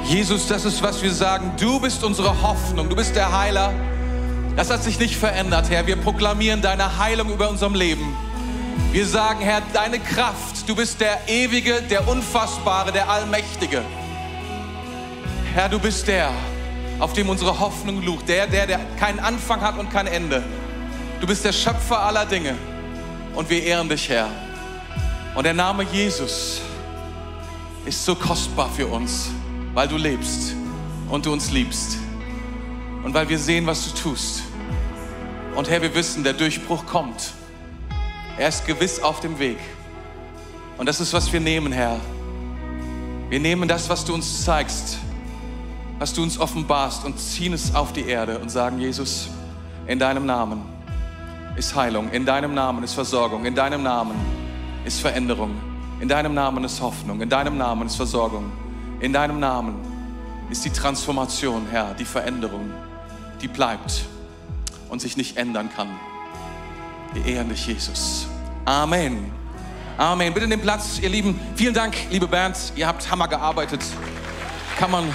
Jesus, das ist, was wir sagen. Du bist unsere Hoffnung. Du bist der Heiler. Das hat sich nicht verändert, Herr. Wir proklamieren deine Heilung über unserem Leben. Wir sagen, Herr, deine Kraft. Du bist der Ewige, der Unfassbare, der Allmächtige. Herr, du bist der, auf dem unsere Hoffnung lugt. Der keinen Anfang hat und kein Ende. Du bist der Schöpfer aller Dinge. Und wir ehren dich, Herr. Und der Name Jesus ist so kostbar für uns, weil du lebst und du uns liebst. Und weil wir sehen, was du tust. Und Herr, wir wissen, der Durchbruch kommt. Er ist gewiss auf dem Weg. Und das ist, was wir nehmen, Herr. Wir nehmen das, was du uns zeigst, was du uns offenbarst und ziehen es auf die Erde und sagen, Jesus, in deinem Namen ist Heilung, in deinem Namen ist Versorgung, in deinem Namen ist Veränderung, in deinem Namen ist Hoffnung, in deinem Namen ist Versorgung, in deinem Namen ist die Transformation, Herr, die Veränderung, die bleibt und sich nicht ändern kann. Wir ehren dich, Jesus. Amen. Amen. Bitte nehmt Platz, ihr Lieben. Vielen Dank, liebe Band. Ihr habt Hammer gearbeitet. Kann man...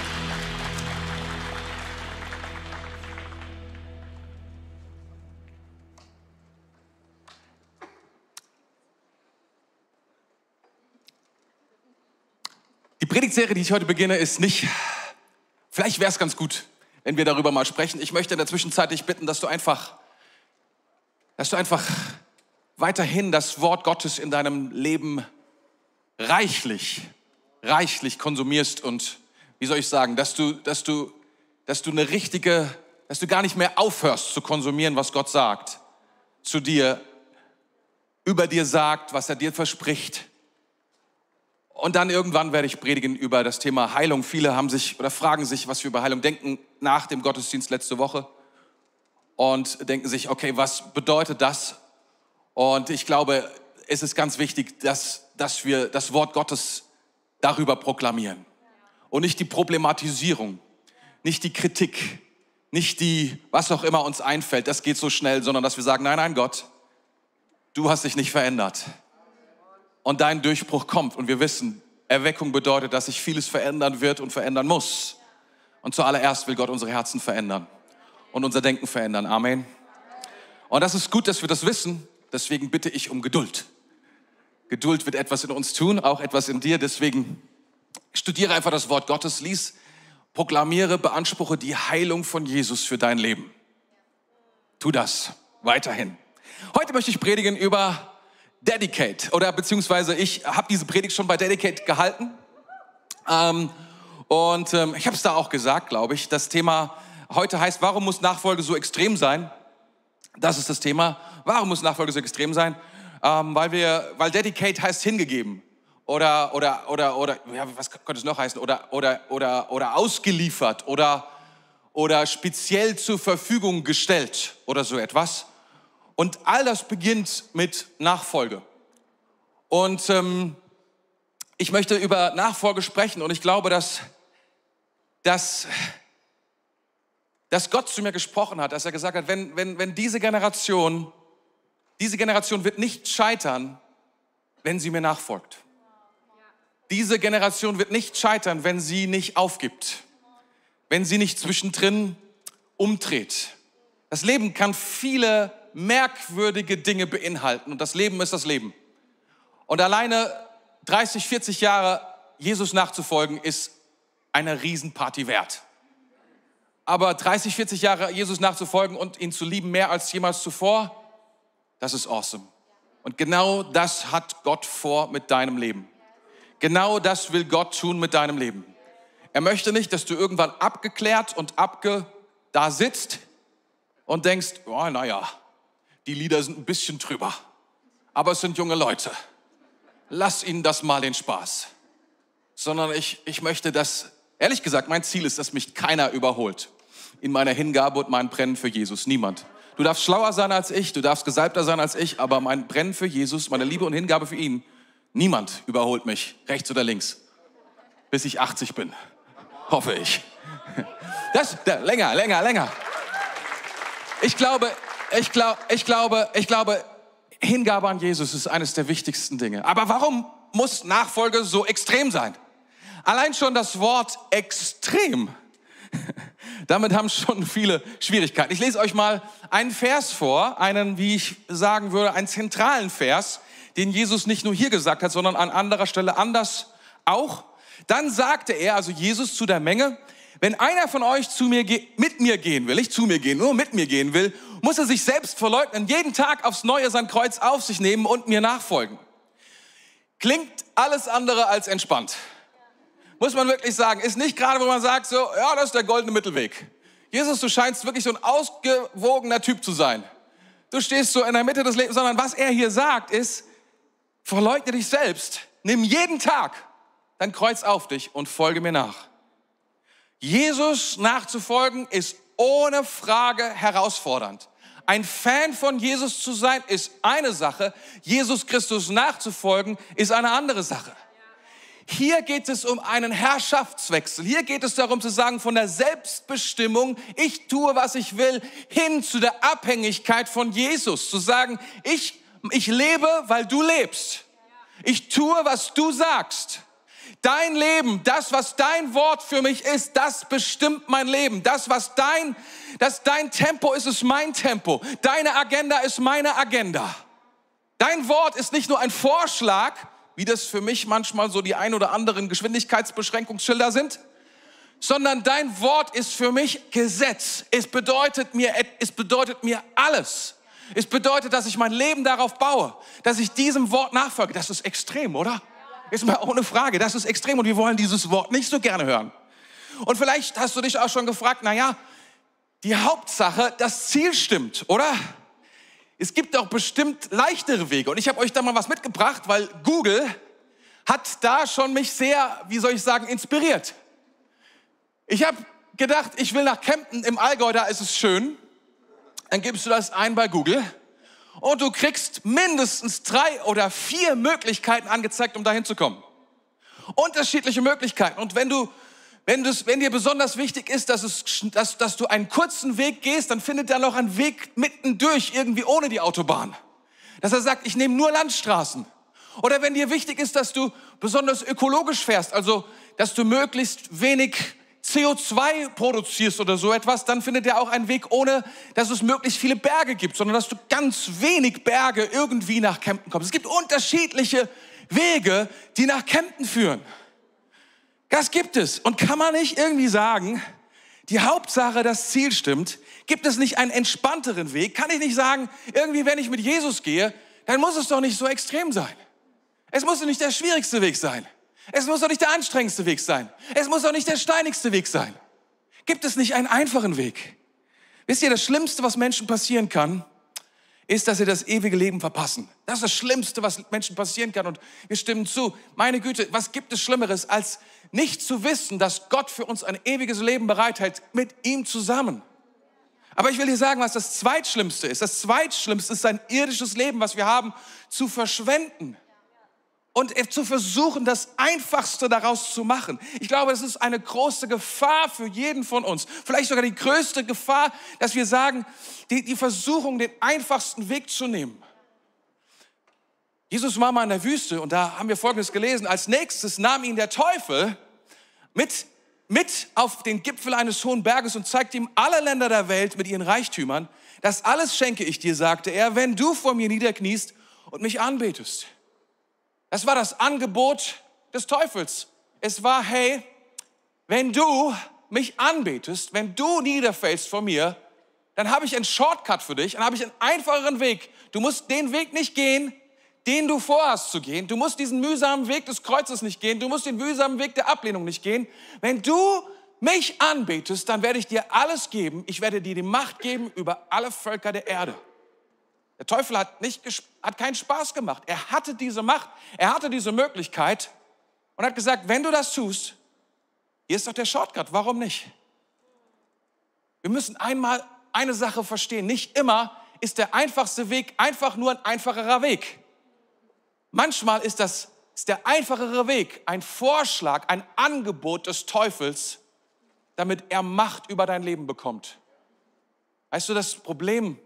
Die Predigtserie, die ich heute beginne, ist nicht... Vielleicht wäre es ganz gut, wenn wir darüber mal sprechen. Ich möchte in der Zwischenzeit dich bitten, dass du einfach weiterhin das Wort Gottes in deinem Leben reichlich konsumierst und, wie soll ich sagen, dass du gar nicht mehr aufhörst zu konsumieren, was Gott sagt, zu dir, über dir sagt, was er dir verspricht. Und dann irgendwann werde ich predigen über das Thema Heilung. Viele haben sich oder fragen sich, was wir über Heilung denken, nach dem Gottesdienst letzte Woche. Und denken sich, okay, was bedeutet das? Und ich glaube, es ist ganz wichtig, dass wir das Wort Gottes darüber proklamieren. Und nicht die Problematisierung, nicht die Kritik, nicht die, was auch immer uns einfällt, das geht so schnell, sondern dass wir sagen, nein, Gott, du hast dich nicht verändert. Und dein Durchbruch kommt. Und wir wissen, Erweckung bedeutet, dass sich vieles verändern wird und verändern muss. Und zuallererst will Gott unsere Herzen verändern und unser Denken verändern. Amen. Und das ist gut, dass wir das wissen. Deswegen bitte ich um Geduld. Geduld wird etwas in uns tun, auch etwas in dir. Deswegen studiere einfach das Wort Gottes, lies, proklamiere, beanspruche die Heilung von Jesus für dein Leben. Tu das weiterhin. Heute möchte ich predigen über Dedicate, oder beziehungsweise ich habe diese Predigt schon bei Dedicate gehalten ich habe es da auch gesagt, glaube ich. Das Thema heute heißt, warum muss Nachfolge so extrem sein? Das ist das Thema. Warum muss Nachfolge so extrem sein? Weil Dedicate heißt hingegeben oder ja, was könnte es noch heißen? Oder ausgeliefert oder speziell zur Verfügung gestellt oder so etwas. Und all das beginnt mit Nachfolge. Und ich möchte über Nachfolge sprechen und ich glaube, dass Gott zu mir gesprochen hat, dass er gesagt hat, wenn diese Generation wird nicht scheitern, wenn sie mir nachfolgt. Diese Generation wird nicht scheitern, wenn sie nicht aufgibt, wenn sie nicht zwischendrin umdreht. Das Leben kann viele merkwürdige Dinge beinhalten und das Leben ist das Leben. Und alleine 30, 40 Jahre Jesus nachzufolgen ist eine Riesenparty wert. Aber 30, 40 Jahre Jesus nachzufolgen und ihn zu lieben mehr als jemals zuvor, das ist awesome. Und genau das hat Gott vor mit deinem Leben. Genau das will Gott tun mit deinem Leben. Er möchte nicht, dass du irgendwann abgeklärt und da sitzt und denkst, oh, naja, die Lieder sind ein bisschen drüber, aber es sind junge Leute. Lass ihnen das mal den Spaß. Sondern ich möchte, dass, ehrlich gesagt, mein Ziel ist, dass mich keiner überholt in meiner Hingabe und meinem Brennen für Jesus. Niemand. Du darfst schlauer sein als ich, du darfst gesalbter sein als ich, aber mein Brennen für Jesus, meine Liebe und Hingabe für ihn, niemand überholt mich, rechts oder links, bis ich 80 bin. Hoffe ich. Länger. Ich glaube, Hingabe an Jesus ist eines der wichtigsten Dinge. Aber warum muss Nachfolge so extrem sein? Allein schon das Wort extrem. Damit haben schon viele Schwierigkeiten. Ich lese euch mal einen Vers vor, einen, wie ich sagen würde, einen zentralen Vers, den Jesus nicht nur hier gesagt hat, sondern an anderer Stelle anders auch. Dann sagte er, also Jesus zu der Menge, wenn einer von euch mit mir gehen will, nicht zu mir gehen, nur mit mir gehen will, muss er sich selbst verleugnen, jeden Tag aufs Neue sein Kreuz auf sich nehmen und mir nachfolgen. Klingt alles andere als entspannt. Muss man wirklich sagen, ist nicht gerade, wo man sagt, so, ja, das ist der goldene Mittelweg. Jesus, du scheinst wirklich so ein ausgewogener Typ zu sein. Du stehst so in der Mitte des Lebens, sondern was er hier sagt ist, verleugne dich selbst, nimm jeden Tag dein Kreuz auf dich und folge mir nach. Jesus nachzufolgen ist ohne Frage herausfordernd. Ein Fan von Jesus zu sein ist eine Sache, Jesus Christus nachzufolgen ist eine andere Sache. Hier geht es um einen Herrschaftswechsel. Hier geht es darum zu sagen, von der Selbstbestimmung, ich tue, was ich will, hin zu der Abhängigkeit von Jesus. Zu sagen, ich lebe, weil du lebst. Ich tue, was du sagst. Dein Leben, das, was dein Wort für mich ist, das bestimmt mein Leben. Das dein Tempo ist, ist mein Tempo. Deine Agenda ist meine Agenda. Dein Wort ist nicht nur ein Vorschlag, wie das für mich manchmal so die ein oder anderen Geschwindigkeitsbeschränkungsschilder sind, sondern dein Wort ist für mich Gesetz. Es bedeutet mir alles. Es bedeutet, dass ich mein Leben darauf baue, dass ich diesem Wort nachfolge. Das ist extrem, oder? Ist mal ohne Frage, das ist extrem und wir wollen dieses Wort nicht so gerne hören. Und vielleicht hast du dich auch schon gefragt, naja, die Hauptsache, das Ziel stimmt, oder? Es gibt auch bestimmt leichtere Wege. Und ich habe euch da mal was mitgebracht, weil Google hat da schon mich sehr, wie soll ich sagen, inspiriert. Ich habe gedacht, ich will nach Kempten im Allgäu, da ist es schön. Dann gibst du das ein bei Google und du kriegst mindestens 3 oder 4 Möglichkeiten angezeigt, um da hinzukommen. Unterschiedliche Möglichkeiten. Und wenn dir besonders wichtig ist, dass du einen kurzen Weg gehst, dann findet er noch einen Weg mittendurch, irgendwie ohne die Autobahn. Dass er sagt, ich nehme nur Landstraßen. Oder wenn dir wichtig ist, dass du besonders ökologisch fährst, also dass du möglichst wenig CO2 produzierst oder so etwas, dann findet er auch einen Weg, ohne dass es möglichst viele Berge gibt, sondern dass du ganz wenig Berge irgendwie nach Kempten kommst. Es gibt unterschiedliche Wege, die nach Kempten führen. Das gibt es. Und kann man nicht irgendwie sagen, die Hauptsache, das Ziel stimmt? Gibt es nicht einen entspannteren Weg? Kann ich nicht sagen, irgendwie, wenn ich mit Jesus gehe, dann muss es doch nicht so extrem sein. Es muss doch nicht der schwierigste Weg sein. Es muss doch nicht der anstrengendste Weg sein. Es muss doch nicht der steinigste Weg sein. Gibt es nicht einen einfachen Weg? Wisst ihr, das Schlimmste, was Menschen passieren kann, ist, dass sie das ewige Leben verpassen. Das ist das Schlimmste, was Menschen passieren kann. Und wir stimmen zu. Meine Güte, was gibt es Schlimmeres, als nicht zu wissen, dass Gott für uns ein ewiges Leben bereithält, mit ihm zusammen. Aber ich will dir sagen, was das Zweitschlimmste ist. Das Zweitschlimmste ist, ein irdisches Leben, was wir haben, zu verschwenden. Und zu versuchen, das Einfachste daraus zu machen. Ich glaube, es ist eine große Gefahr für jeden von uns. Vielleicht sogar die größte Gefahr, dass wir sagen, die Versuchung, den einfachsten Weg zu nehmen. Jesus war mal in der Wüste und da haben wir Folgendes gelesen. Als nächstes nahm ihn der Teufel mit auf den Gipfel eines hohen Berges und zeigte ihm alle Länder der Welt mit ihren Reichtümern. Das alles schenke ich dir, sagte er, wenn du vor mir niederkniest und mich anbetest. Das war das Angebot des Teufels. Es war, hey, wenn du mich anbetest, wenn du niederfällst vor mir, dann habe ich einen Shortcut für dich, dann habe ich einen einfacheren Weg. Du musst den Weg nicht gehen, den du vorhast zu gehen. Du musst diesen mühsamen Weg des Kreuzes nicht gehen. Du musst den mühsamen Weg der Ablehnung nicht gehen. Wenn du mich anbetest, dann werde ich dir alles geben. Ich werde dir die Macht geben über alle Völker der Erde. Der Teufel hat keinen Spaß gemacht. Er hatte diese Macht, er hatte diese Möglichkeit und hat gesagt, wenn du das tust, hier ist doch der Shortcut, warum nicht? Wir müssen einmal eine Sache verstehen. Nicht immer ist der einfachste Weg einfach nur ein einfacherer Weg. Manchmal ist der einfachere Weg ein Vorschlag, ein Angebot des Teufels, damit er Macht über dein Leben bekommt. Weißt du, das Problem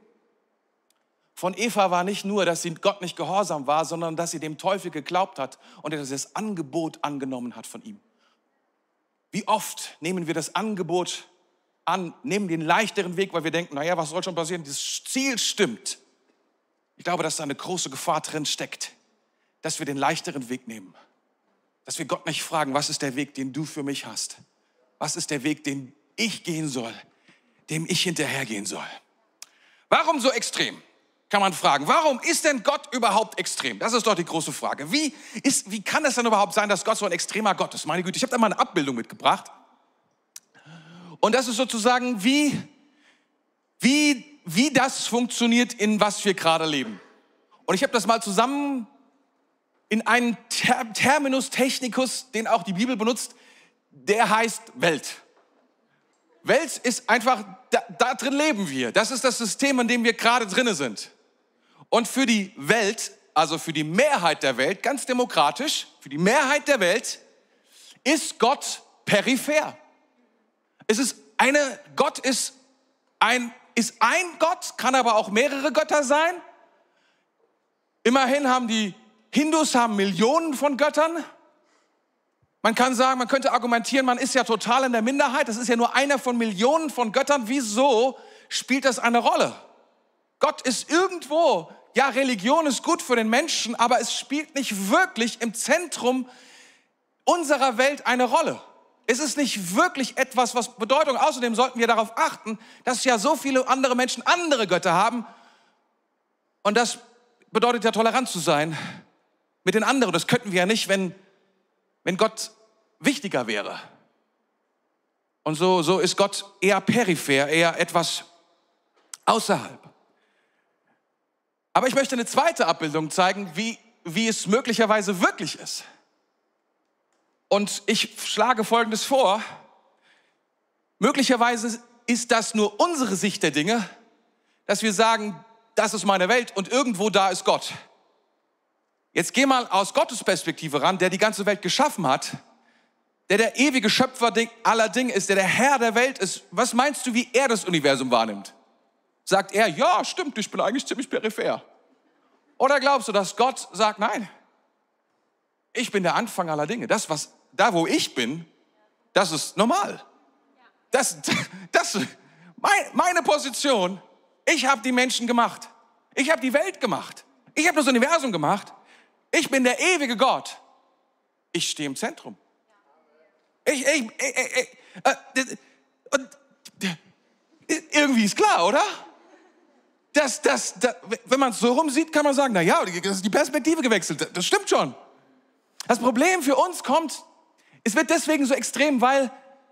von Eva war nicht nur, dass sie Gott nicht gehorsam war, sondern dass sie dem Teufel geglaubt hat und dass sie das Angebot angenommen hat von ihm. Wie oft nehmen wir das Angebot an, nehmen den leichteren Weg, weil wir denken, naja, was soll schon passieren? Das Ziel stimmt. Ich glaube, dass da eine große Gefahr drin steckt, dass wir den leichteren Weg nehmen. Dass wir Gott nicht fragen, was ist der Weg, den du für mich hast? Was ist der Weg, den ich gehen soll, dem ich hinterhergehen soll? Warum so extrem? Kann man fragen. Warum ist denn Gott überhaupt extrem? Das ist doch die große Frage. Wie kann es denn überhaupt sein, dass Gott so ein extremer Gott ist? Meine Güte, ich habe da mal eine Abbildung mitgebracht. Und das ist sozusagen, wie das funktioniert, in was wir gerade leben. Und ich habe das mal zusammen in einen Terminus technicus, den auch die Bibel benutzt, der heißt Welt. Welt ist einfach, da drin leben wir. Das ist das System, in dem wir gerade drin sind. Und für die Welt, also für die Mehrheit der Welt, ganz demokratisch, für die Mehrheit der Welt, ist Gott peripher. Gott ist ein Gott, kann aber auch mehrere Götter sein. Immerhin haben die Hindus Millionen von Göttern. Man kann sagen, man könnte argumentieren, man ist ja total in der Minderheit. Das ist ja nur einer von Millionen von Göttern. Wieso spielt das eine Rolle? Gott ist irgendwo, ja, Religion ist gut für den Menschen, aber es spielt nicht wirklich im Zentrum unserer Welt eine Rolle. Es ist nicht wirklich etwas, was Bedeutung, außerdem sollten wir darauf achten, dass ja so viele andere Menschen andere Götter haben. Und das bedeutet ja, tolerant zu sein mit den anderen. Das könnten wir ja nicht, wenn Gott wichtiger wäre. Und so ist Gott eher peripher, eher etwas außerhalb. Aber ich möchte eine zweite Abbildung zeigen, wie es möglicherweise wirklich ist. Und ich schlage Folgendes vor. Möglicherweise ist das nur unsere Sicht der Dinge, dass wir sagen, das ist meine Welt und irgendwo da ist Gott. Jetzt geh mal aus Gottes Perspektive ran, der die ganze Welt geschaffen hat, der ewige Schöpfer aller Dinge ist, der Herr der Welt ist. Was meinst du, wie er das Universum wahrnimmt? Sagt er, ja, stimmt, ich bin eigentlich ziemlich peripher. Oder glaubst du, dass Gott sagt, nein, ich bin der Anfang aller Dinge. Da, wo ich bin, das ist normal. Meine Position, ich habe die Menschen gemacht. Ich habe die Welt gemacht. Ich habe das Universum gemacht. Ich bin der ewige Gott. Ich stehe im Zentrum. Irgendwie ist klar, oder? Wenn man es so rum sieht, kann man sagen, naja, das ist die Perspektive gewechselt. Das stimmt schon. Das Problem für uns kommt, es wird deswegen so extrem, weil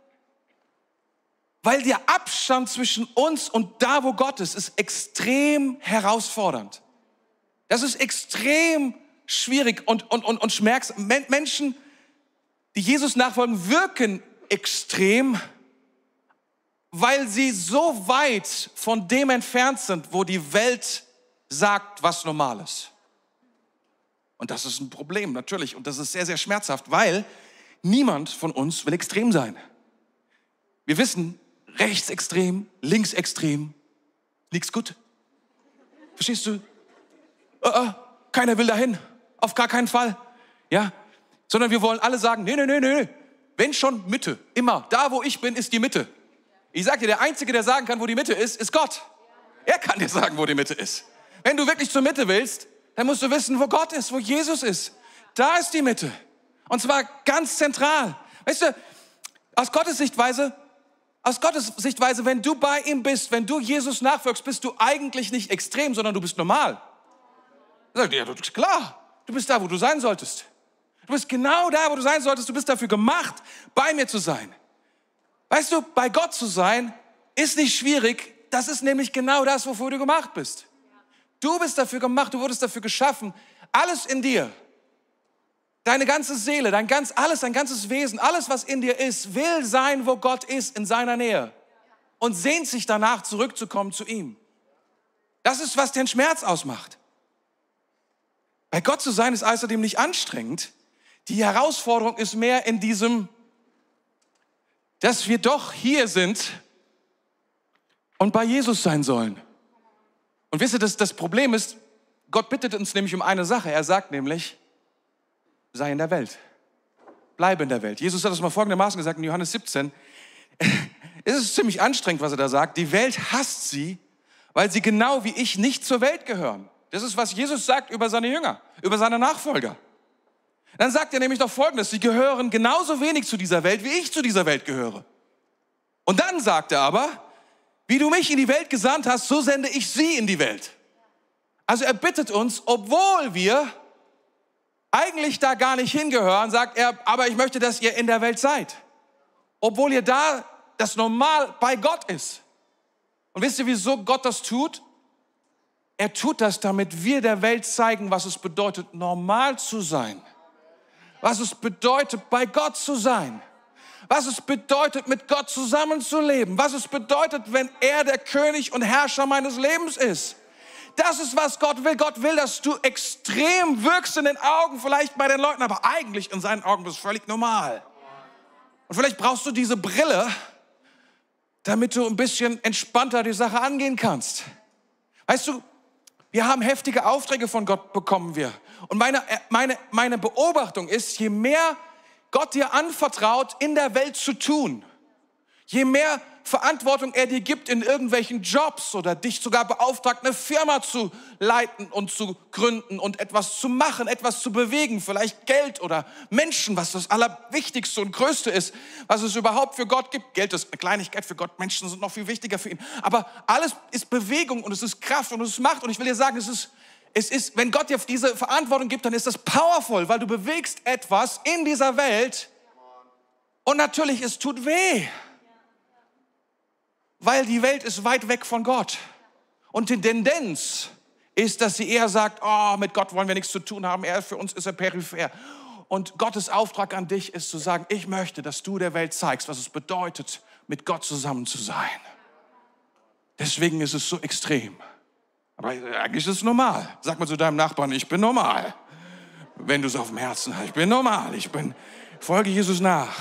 der Abstand zwischen uns und da, wo Gott ist extrem herausfordernd. Das ist extrem schwierig und schmerzhaft. Menschen, die Jesus nachfolgen, wirken extrem, weil sie so weit von dem entfernt sind, wo die Welt sagt, was normal ist. Und das ist ein Problem, natürlich. Und das ist sehr, sehr schmerzhaft, weil niemand von uns will extrem sein. Wir wissen, rechtsextrem, linksextrem, nichts gut. Verstehst du? Keiner will dahin. Auf gar keinen Fall. Ja? Sondern wir wollen alle sagen, nee. Wenn schon Mitte. Immer. Da, wo ich bin, ist die Mitte. Ich sag dir, der Einzige, der sagen kann, wo die Mitte ist Gott. Er kann dir sagen, wo die Mitte ist. Wenn du wirklich zur Mitte willst, dann musst du wissen, wo Gott ist, wo Jesus ist. Da ist die Mitte. Und zwar ganz zentral. Weißt du, aus Gottes Sichtweise, wenn du bei ihm bist, wenn du Jesus nachfolgst, bist du eigentlich nicht extrem, sondern du bist normal. Er sagt, ja, du bist klar. Du bist da, wo du sein solltest. Du bist genau da, wo du sein solltest. Du bist dafür gemacht, bei mir zu sein. Weißt du, bei Gott zu sein, ist nicht schwierig. Das ist nämlich genau das, wofür du gemacht bist. Du bist dafür gemacht, du wurdest dafür geschaffen. Alles in dir, deine ganze Seele, dein ganzes Wesen, alles, was in dir ist, will sein, wo Gott ist, in seiner Nähe. Und sehnt sich danach, zurückzukommen zu ihm. Das ist, was den Schmerz ausmacht. Bei Gott zu sein ist außerdem nicht anstrengend. Die Herausforderung ist mehr in diesem, dass wir doch hier sind und bei Jesus sein sollen. Und wisst ihr, das Problem ist, Gott bittet uns nämlich um eine Sache. Er sagt nämlich, sei in der Welt. bleibe in der Welt. Jesus hat das mal folgendermaßen gesagt in Johannes 17. Es ist ziemlich anstrengend, was er da sagt. Die Welt hasst sie, weil sie genau wie ich nicht zur Welt gehören. Das ist, was Jesus sagt über seine Jünger, über seine Nachfolger. Dann sagt er nämlich noch Folgendes: Sie gehören genauso wenig zu dieser Welt, wie ich zu dieser Welt gehöre. Und dann sagt er aber, wie du mich in die Welt gesandt hast, so sende ich sie in die Welt. Also er bittet uns, obwohl wir eigentlich da gar nicht hingehören, sagt er, aber ich möchte, dass ihr in der Welt seid. Obwohl ihr da das Normal bei Gott ist. Und wisst ihr, wieso Gott das tut? Er tut das, damit wir der Welt zeigen, was es bedeutet, normal zu sein. Was es bedeutet, bei Gott zu sein. Was es bedeutet, mit Gott zusammenzuleben. Was es bedeutet, wenn er der König und Herrscher meines Lebens ist. Das ist, was Gott will. Gott will, dass du extrem wirkst in den Augen, vielleicht bei den Leuten, aber eigentlich in seinen Augen bist du völlig normal. Und vielleicht brauchst du diese Brille, damit du ein bisschen entspannter die Sache angehen kannst. Weißt du, wir haben heftige Aufträge von Gott, bekommen wir. Und meine Beobachtung ist, je mehr Gott dir anvertraut, in der Welt zu tun, je mehr Verantwortung er dir gibt in irgendwelchen Jobs oder dich sogar beauftragt, eine Firma zu leiten und zu gründen und etwas zu machen, etwas zu bewegen, vielleicht Geld oder Menschen, was das Allerwichtigste und Größte ist, was es überhaupt für Gott gibt. Geld ist eine Kleinigkeit für Gott, Menschen sind noch viel wichtiger für ihn. Aber alles ist Bewegung und es ist Kraft und es ist Macht. Und ich will dir sagen, es ist, wenn Gott dir diese Verantwortung gibt, dann ist das powerful, weil du bewegst etwas in dieser Welt und natürlich, es tut weh. Weil die Welt ist weit weg von Gott. Und die Tendenz ist, dass sie eher sagt, oh, mit Gott wollen wir nichts zu tun haben, für uns ist er peripher. Und Gottes Auftrag an dich ist zu sagen, ich möchte, dass du der Welt zeigst, was es bedeutet, mit Gott zusammen zu sein. Deswegen ist es so extrem. Aber eigentlich ist es normal. Sag mal zu deinem Nachbarn, ich bin normal. Wenn du es auf dem Herzen hast, ich bin normal, folge Jesus nach.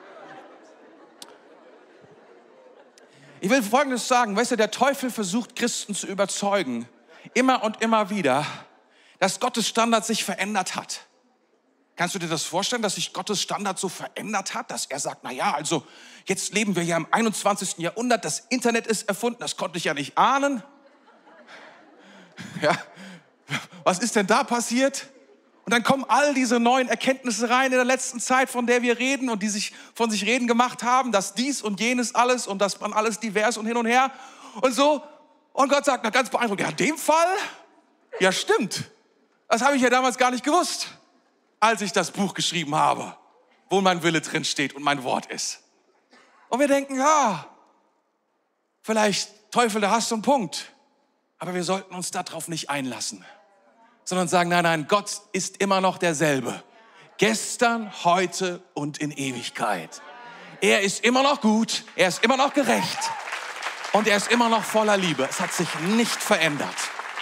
Ich will Folgendes sagen, weißt du, der Teufel versucht, Christen zu überzeugen, immer und immer wieder, dass Gottes Standard sich verändert hat. Kannst du dir das vorstellen, dass sich Gottes Standard so verändert hat, dass er sagt, naja, also jetzt leben wir ja im 21. Jahrhundert, das Internet ist erfunden, das konnte ich ja nicht ahnen. Ja, was ist denn da passiert? Und dann kommen all diese neuen Erkenntnisse rein in der letzten Zeit, von der wir reden und die sich von sich reden gemacht haben, dass dies und jenes alles und dass man alles divers und hin und her und so. Und Gott sagt, na ganz beeindruckend, ja, in dem Fall, ja stimmt. Das habe ich ja damals gar nicht gewusst, als ich das Buch geschrieben habe, wo mein Wille drin steht und mein Wort ist. Und wir denken, ja, vielleicht, Teufel, da hast du einen Punkt. Aber wir sollten uns darauf nicht einlassen. Sondern sagen, nein, Gott ist immer noch derselbe. Gestern, heute und in Ewigkeit. Er ist immer noch gut, er ist immer noch gerecht und er ist immer noch voller Liebe. Es hat sich nicht verändert.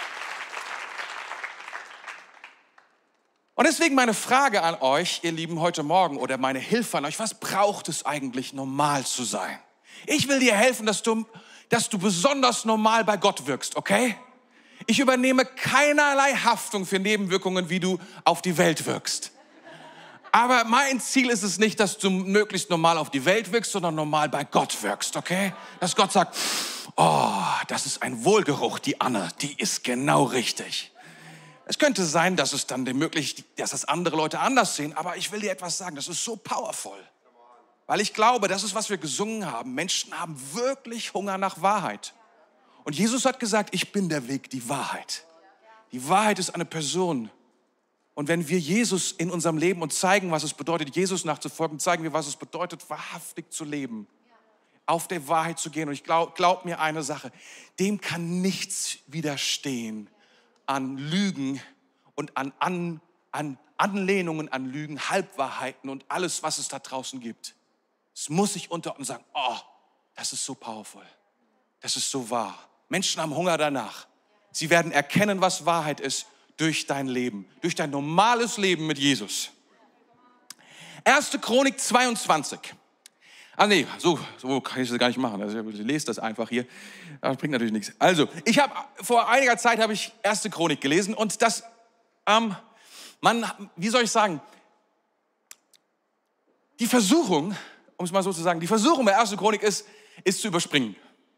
Und deswegen meine Frage an euch, ihr Lieben, heute Morgen oder meine Hilfe an euch, was braucht es eigentlich, normal zu sein? Ich will dir helfen, dass du besonders normal bei Gott wirkst, okay? Ich übernehme keinerlei Haftung für Nebenwirkungen, wie du auf die Welt wirkst. Aber mein Ziel ist es nicht, dass du möglichst normal auf die Welt wirkst, sondern normal bei Gott wirkst, okay? Dass Gott sagt, oh, das ist ein Wohlgeruch, die Anne, die ist genau richtig. Es könnte sein, dass es dann möglich, dass das andere Leute anders sehen, aber ich will dir etwas sagen, das ist so powerful. Weil ich glaube, das ist, was wir gesungen haben. Menschen haben wirklich Hunger nach Wahrheit. Und Jesus hat gesagt, ich bin der Weg, die Wahrheit. Die Wahrheit ist eine Person. Und wenn wir Jesus in unserem Leben und zeigen, was es bedeutet, Jesus nachzufolgen, zeigen wir, was es bedeutet, wahrhaftig zu leben, auf der Wahrheit zu gehen. Und ich glaub mir eine Sache, dem kann nichts widerstehen an Lügen und an Anlehnungen an Lügen, Halbwahrheiten und alles, was es da draußen gibt. Es muss sich unterordnen und sagen, oh, das ist so powerful, das ist so wahr. Menschen haben Hunger danach. Sie werden erkennen, was Wahrheit ist durch dein Leben, durch dein normales Leben mit Jesus. 1. Chronik 22. Ah nee, so kann ich das gar nicht machen. Also ich lese das einfach hier. Das bringt natürlich nichts. Also, vor einiger Zeit habe ich 1. Chronik gelesen und das, wie soll ich sagen, Die Versuchung, um es mal so zu sagen, die Versuchung bei 1. Chronik ist zu überspringen.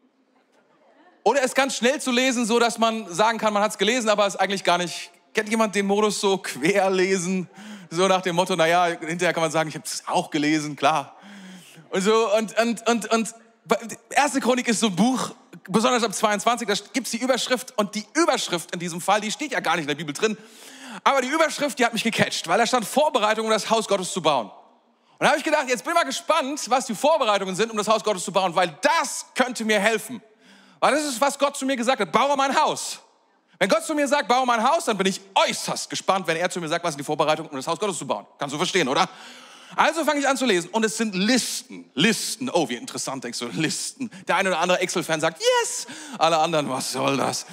Oder es ganz schnell zu lesen, so dass man sagen kann, man hat es gelesen, aber es eigentlich gar nicht. Kennt jemand den Modus so querlesen? So nach dem Motto, naja, hinterher kann man sagen, ich habe es auch gelesen, klar. Und so, und 1. Chronik ist so ein Buch, besonders ab 22, da gibt es die Überschrift. Und die Überschrift in diesem Fall, die steht ja gar nicht in der Bibel drin. Aber die Überschrift, die hat mich gecatcht, weil da stand Vorbereitung, um das Haus Gottes zu bauen. Und da habe ich gedacht, jetzt bin ich mal gespannt, was die Vorbereitungen sind, um das Haus Gottes zu bauen, weil das könnte mir helfen. Weil das ist, was Gott zu mir gesagt hat, baue mein Haus. Wenn Gott zu mir sagt, baue mein Haus, dann bin ich äußerst gespannt, wenn er zu mir sagt, was ist die Vorbereitung, um das Haus Gottes zu bauen. Kannst du verstehen, oder? Also fange ich an zu lesen und es sind Listen. Oh, wie interessant, denkst du, Listen. Der eine oder andere Excel-Fan sagt, yes. Alle anderen, was soll das?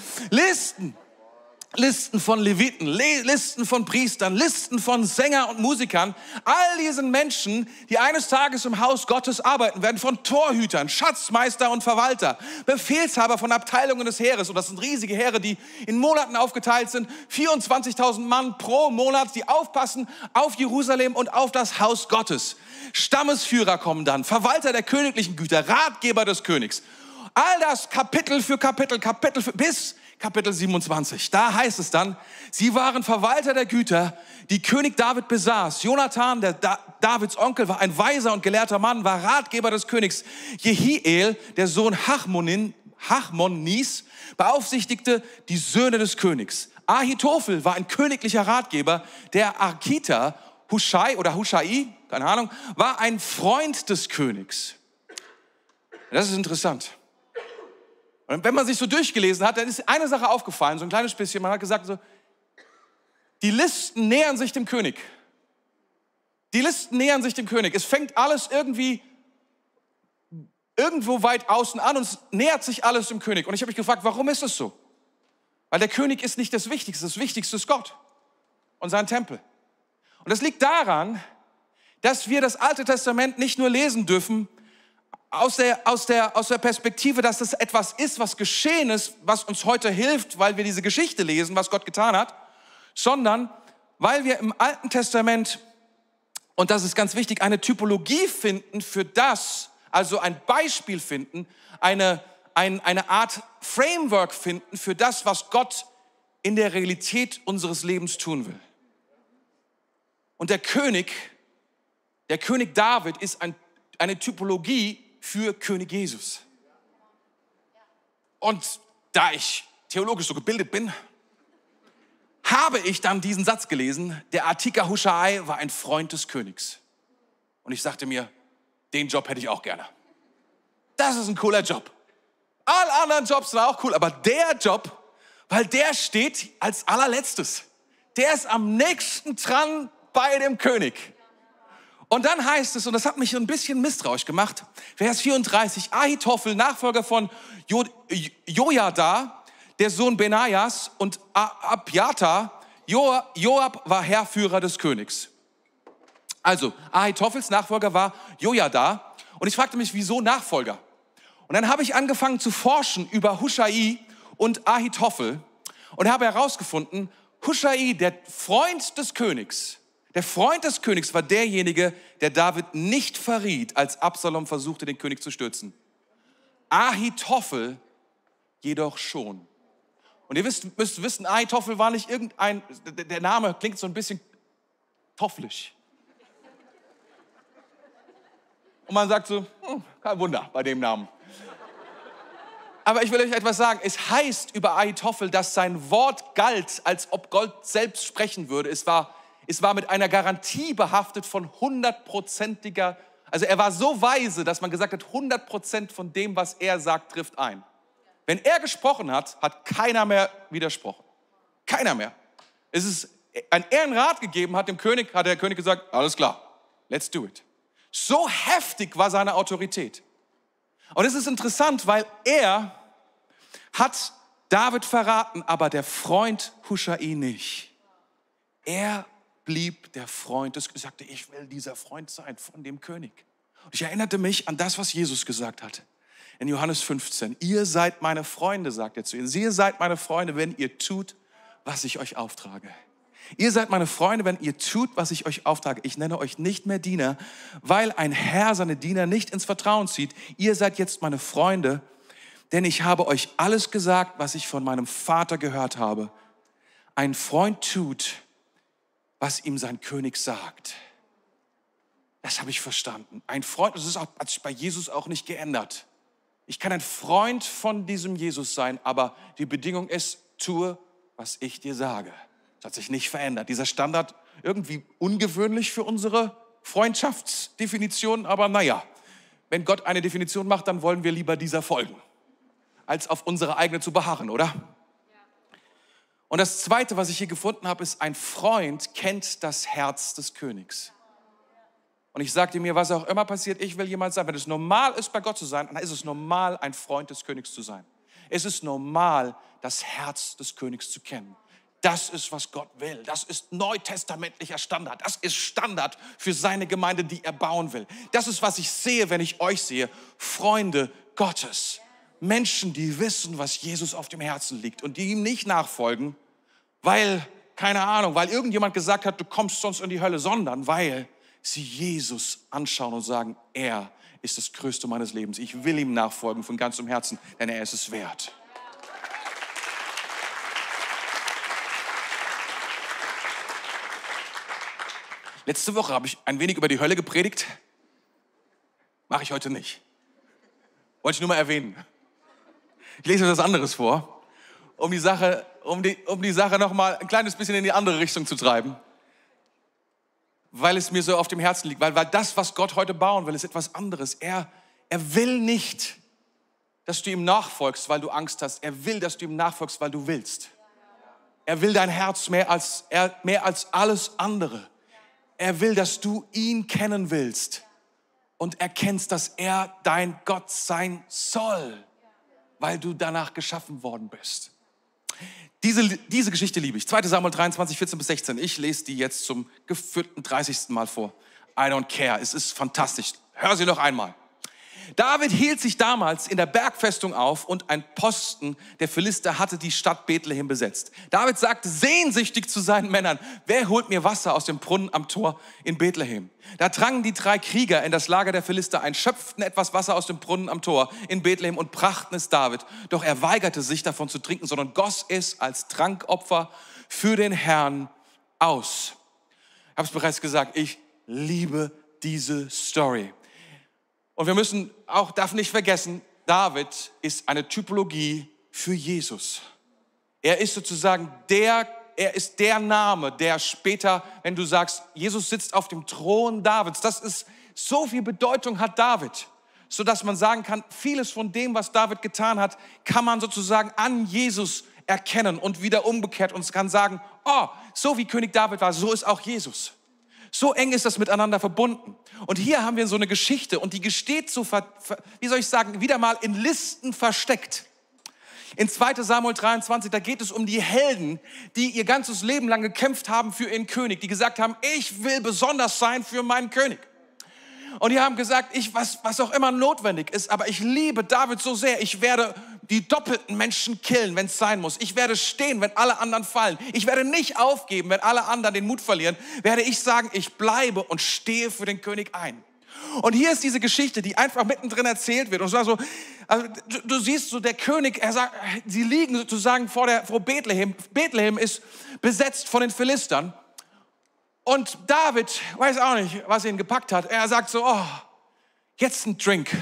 Listen von Leviten, Listen von Priestern, Listen von Sängern und Musikern. All diesen Menschen, die eines Tages im Haus Gottes arbeiten werden, von Torhütern, Schatzmeister und Verwalter, Befehlshaber von Abteilungen des Heeres. Und das sind riesige Heere, die in Monaten aufgeteilt sind. 24.000 Mann pro Monat, die aufpassen auf Jerusalem und auf das Haus Gottes. Stammesführer kommen dann, Verwalter der königlichen Güter, Ratgeber des Königs. All das Kapitel für Kapitel bis Kapitel 27. Da heißt es dann, sie waren Verwalter der Güter, die König David besaß. Jonathan, der Davids Onkel, war ein weiser und gelehrter Mann, war Ratgeber des Königs. Jehiel, der Sohn Hachmonis, beaufsichtigte die Söhne des Königs. Ahitophel war ein königlicher Ratgeber. Der Arkiter, Hushai, keine Ahnung, war ein Freund des Königs. Das ist interessant. Und wenn man sich so durchgelesen hat, dann ist eine Sache aufgefallen, so ein kleines bisschen. Man hat gesagt, so, die Listen nähern sich dem König. Die Listen nähern sich dem König. Es fängt alles irgendwo weit außen an und es nähert sich alles dem König. Und ich habe mich gefragt, warum ist es so? Weil der König ist nicht das Wichtigste ist Gott und sein Tempel. Und das liegt daran, dass wir das Alte Testament nicht nur lesen dürfen, aus der Perspektive, dass es etwas ist, was geschehen ist, was uns heute hilft, weil wir diese Geschichte lesen, was Gott getan hat, sondern weil wir im Alten Testament, und das ist ganz wichtig, eine Typologie finden für das, also ein Beispiel finden, eine Art Framework finden für das, was Gott in der Realität unseres Lebens tun will. Und der König David ist eine Typologie für König Jesus. Und da ich theologisch so gebildet bin, habe ich dann diesen Satz gelesen, der Artiker Hushai war ein Freund des Königs. Und ich sagte mir, den Job hätte ich auch gerne. Das ist ein cooler Job. Alle anderen Jobs sind auch cool, aber der Job, weil der steht als allerletztes. Der ist am nächsten dran bei dem König. Und dann heißt es, und das hat mich ein bisschen misstrauisch gemacht, Vers 34, Ahitophel, Nachfolger von Jojada, der Sohn Benajas, und Abjata, Joab war Heerführer des Königs. Also, Ahitophels Nachfolger war Jojada. Und ich fragte mich, wieso Nachfolger? Und dann habe ich angefangen zu forschen über Hushai und Ahitophel und habe herausgefunden, Hushai, der Freund des Königs war derjenige, der David nicht verriet, als Absalom versuchte, den König zu stürzen. Ahitophel jedoch schon. Und ihr müsst wissen, Ahitophel war nicht der Name klingt so ein bisschen tofflisch. Und man sagt so, kein Wunder bei dem Namen. Aber ich will euch etwas sagen. Es heißt über Ahitophel, dass sein Wort galt, als ob Gott selbst sprechen würde. Es war mit einer Garantie behaftet von 100%iger, also er war so weise, dass man gesagt hat, 100% von dem, was er sagt, trifft ein. Wenn er gesprochen hat, hat keiner mehr widersprochen. Keiner mehr. Es ist ein Ehrenrat gegeben, hat der König gesagt, alles klar, let's do it. So heftig war seine Autorität. Und es ist interessant, weil er hat David verraten, aber der Freund Hushai nicht. Er blieb der Freund des Königs, sagte, ich will dieser Freund sein von dem König. Und ich erinnerte mich an das, was Jesus gesagt hatte. In Johannes 15, ihr seid meine Freunde, sagt er zu ihnen. Ihr seid meine Freunde, wenn ihr tut, was ich euch auftrage. Ihr seid meine Freunde, wenn ihr tut, was ich euch auftrage. Ich nenne euch nicht mehr Diener, weil ein Herr seine Diener nicht ins Vertrauen zieht. Ihr seid jetzt meine Freunde, denn ich habe euch alles gesagt, was ich von meinem Vater gehört habe. Ein Freund tut, was ihm sein König sagt. Das habe ich verstanden. Ein Freund, das hat sich bei Jesus auch nicht geändert. Ich kann ein Freund von diesem Jesus sein, aber die Bedingung ist, tue, was ich dir sage. Das hat sich nicht verändert. Dieser Standard, irgendwie ungewöhnlich für unsere Freundschaftsdefinition, aber naja, wenn Gott eine Definition macht, dann wollen wir lieber dieser folgen, als auf unsere eigene zu beharren, oder? Und das Zweite, was ich hier gefunden habe, ist, ein Freund kennt das Herz des Königs. Und ich sagte mir, was auch immer passiert, ich will jemand sein. Wenn es normal ist, bei Gott zu sein, dann ist es normal, ein Freund des Königs zu sein. Es ist normal, das Herz des Königs zu kennen. Das ist, was Gott will. Das ist neutestamentlicher Standard. Das ist Standard für seine Gemeinde, die er bauen will. Das ist, was ich sehe, wenn ich euch sehe. Freunde Gottes. Menschen, die wissen, was Jesus auf dem Herzen liegt und die ihm nicht nachfolgen, weil, keine Ahnung, weil irgendjemand gesagt hat, du kommst sonst in die Hölle, sondern weil sie Jesus anschauen und sagen, er ist das Größte meines Lebens. Ich will ihm nachfolgen von ganzem Herzen, denn er ist es wert. Letzte Woche habe ich ein wenig über die Hölle gepredigt. Mache ich heute nicht. Wollte ich nur mal erwähnen. Ich lese euch was anderes vor, um die Sache noch mal ein kleines bisschen in die andere Richtung zu treiben. Weil es mir so auf dem Herzen liegt. Weil das, was Gott heute bauen will, ist etwas anderes. Er will nicht, dass du ihm nachfolgst, weil du Angst hast. Er will, dass du ihm nachfolgst, weil du willst. Er will dein Herz mehr als alles andere. Er will, dass du ihn kennen willst und erkennst, dass er dein Gott sein soll, weil du danach geschaffen worden bist. Diese Geschichte liebe ich. 2. Samuel 23, 14 bis 16. Ich lese die jetzt zum gefühlten 30. Mal vor. I don't care. Es ist fantastisch. Hör sie noch einmal. David hielt sich damals in der Bergfestung auf und ein Posten der Philister hatte die Stadt Bethlehem besetzt. David sagte sehnsüchtig zu seinen Männern, wer holt mir Wasser aus dem Brunnen am Tor in Bethlehem? Da drangen die 3 Krieger in das Lager der Philister ein, schöpften etwas Wasser aus dem Brunnen am Tor in Bethlehem und brachten es David. Doch er weigerte sich davon zu trinken, sondern goss es als Trankopfer für den Herrn aus. Ich habe es bereits gesagt, ich liebe diese Story. Und wir darf nicht vergessen, David ist eine Typologie für Jesus. Er ist sozusagen der Name, der später, wenn du sagst, Jesus sitzt auf dem Thron Davids, so viel Bedeutung hat David, sodass man sagen kann, vieles von dem, was David getan hat, kann man sozusagen an Jesus erkennen und wieder umgekehrt und kann sagen, oh, so wie König David war, so ist auch Jesus. So eng ist das miteinander verbunden. Und hier haben wir so eine Geschichte und die gesteht so, wieder mal in Listen versteckt. In 2. Samuel 23, da geht es um die Helden, die ihr ganzes Leben lang gekämpft haben für ihren König, die gesagt haben, ich will besonders sein für meinen König. Und die haben gesagt, was auch immer notwendig ist, aber ich liebe David so sehr, ich werde die doppelten Menschen killen, wenn es sein muss. Ich werde stehen, wenn alle anderen fallen. Ich werde nicht aufgeben, wenn alle anderen den Mut verlieren. Werde ich sagen, ich bleibe und stehe für den König ein. Und hier ist diese Geschichte, die einfach mittendrin erzählt wird. Und zwar so, also du siehst so, der König, er sagt, sie liegen sozusagen vor Bethlehem. Bethlehem ist besetzt von den Philistern. Und David, weiß auch nicht, was ihn gepackt hat. Er sagt so, oh, jetzt ein Drink.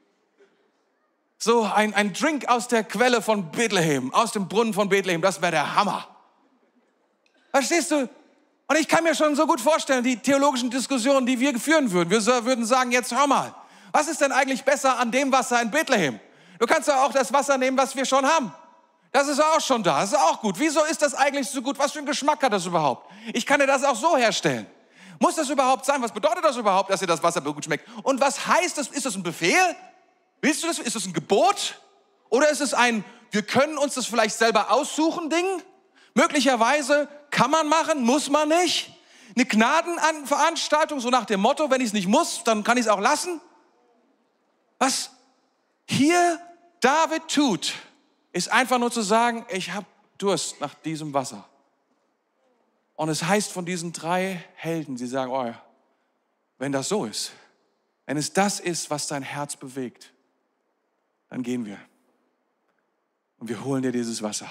So ein Drink aus der Quelle von Bethlehem, aus dem Brunnen von Bethlehem, das wäre der Hammer. Verstehst du? Und ich kann mir schon so gut vorstellen, die theologischen Diskussionen, die wir führen würden. Wir würden sagen, jetzt hör mal, was ist denn eigentlich besser an dem Wasser in Bethlehem? Du kannst ja auch das Wasser nehmen, was wir schon haben. Das ist auch schon da, das ist auch gut. Wieso ist das eigentlich so gut? Was für einen Geschmack hat das überhaupt? Ich kann dir das auch so herstellen. Muss das überhaupt sein? Was bedeutet das überhaupt, dass dir das Wasser gut schmeckt? Und was heißt das? Ist das ein Befehl? Willst du das? Ist das ein Gebot? Oder ist es wir können uns das vielleicht selber aussuchen Ding? Möglicherweise kann man machen, muss man nicht. Eine Gnadenveranstaltung, so nach dem Motto, wenn ich es nicht muss, dann kann ich es auch lassen. Was hier David tut, ist einfach nur zu sagen, ich habe Durst nach diesem Wasser. Und es heißt von diesen 3 Helden, sie sagen, oh, wenn das so ist, wenn es das ist, was dein Herz bewegt, dann gehen wir. Und wir holen dir dieses Wasser.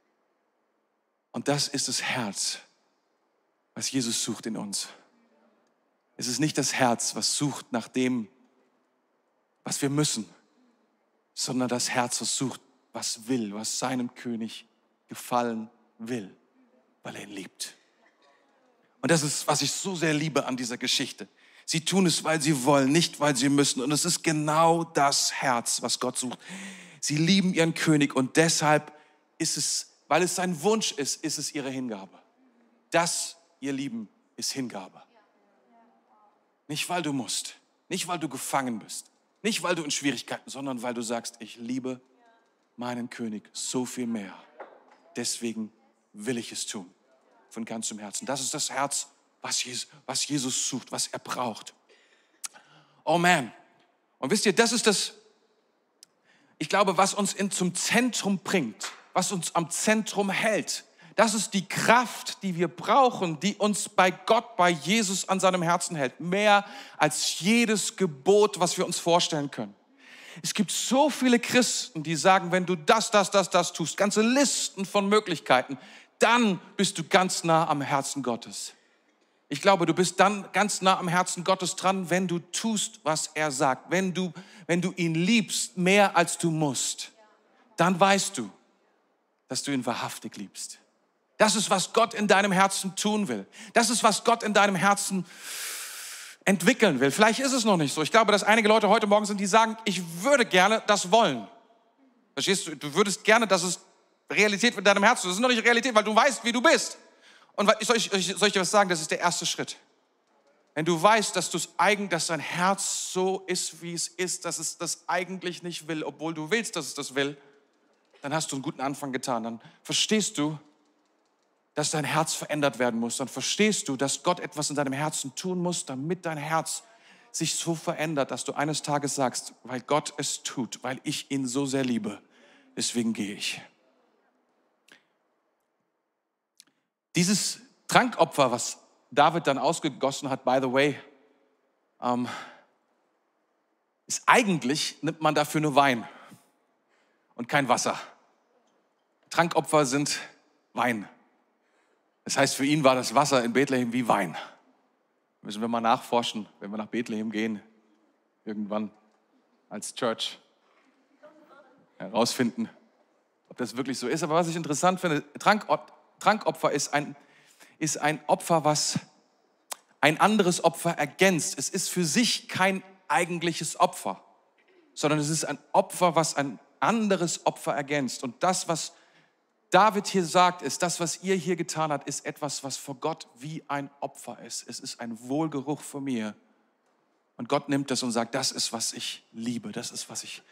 Und das ist das Herz, was Jesus sucht in uns. Es ist nicht das Herz, was sucht nach dem, was wir müssen, sondern das Herz, was sucht, was will, was seinem König gefallen will, weil er ihn liebt. Und das ist, was ich so sehr liebe an dieser Geschichte. Sie tun es, weil sie wollen, nicht weil sie müssen. Und es ist genau das Herz, was Gott sucht. Sie lieben ihren König und deshalb ist es, weil es sein Wunsch ist es ihre Hingabe. Das, ihr Lieben, ist Hingabe. Nicht, weil du musst, nicht, weil du gefangen bist, nicht, weil du in Schwierigkeiten, sondern weil du sagst, ich liebe meinen König so viel mehr. Deswegen will ich es tun, von ganzem Herzen. Das ist das Herz, was Jesus sucht, was er braucht. Oh man. Und wisst ihr, das ist das, ich glaube, was uns zum Zentrum bringt, was uns am Zentrum hält. Das ist die Kraft, die wir brauchen, die uns bei Gott, bei Jesus an seinem Herzen hält. Mehr als jedes Gebot, was wir uns vorstellen können. Es gibt so viele Christen, die sagen, wenn du das tust, ganze Listen von Möglichkeiten, dann bist du ganz nah am Herzen Gottes. Ich glaube, du bist dann ganz nah am Herzen Gottes dran, wenn du tust, was er sagt. Wenn du ihn liebst, mehr als du musst, dann weißt du, dass du ihn wahrhaftig liebst. Das ist, was Gott in deinem Herzen tun will. Das ist, was Gott in deinem Herzen entwickeln will. Vielleicht ist es noch nicht so. Ich glaube, dass einige Leute heute Morgen sind, die sagen, ich würde gerne das wollen. Verstehst du? Du würdest gerne, dass es Realität in deinem Herzen ist. Das ist noch nicht Realität, weil du weißt, wie du bist. Und soll ich dir was sagen? Das ist der erste Schritt. Wenn du weißt, dass dein Herz so ist, wie es ist, dass es das eigentlich nicht will, obwohl du willst, dass es das will, dann hast du einen guten Anfang getan. Dann verstehst du, dass dein Herz verändert werden muss. Dann verstehst du, dass Gott etwas in deinem Herzen tun muss, damit dein Herz sich so verändert, dass du eines Tages sagst, weil Gott es tut, weil ich ihn so sehr liebe, deswegen gehe ich. Dieses Trankopfer, was David dann ausgegossen hat, by the way, ist eigentlich, nimmt man dafür nur Wein und kein Wasser. Trankopfer sind Wein. Das heißt, für ihn war das Wasser in Bethlehem wie Wein. Müssen wir mal nachforschen, wenn wir nach Bethlehem gehen, irgendwann als Church, herausfinden, ob das wirklich so ist. Aber was ich interessant finde, Trankopfer ist ein Opfer, was ein anderes Opfer ergänzt. Es ist für sich kein eigentliches Opfer, sondern es ist ein Opfer, was ein anderes Opfer ergänzt. Und das, was David hier sagt, ist, das, was ihr hier getan habt, ist etwas, was vor Gott wie ein Opfer ist. Es ist ein Wohlgeruch von mir. Und Gott nimmt das und sagt, das ist, was ich liebe. Das ist,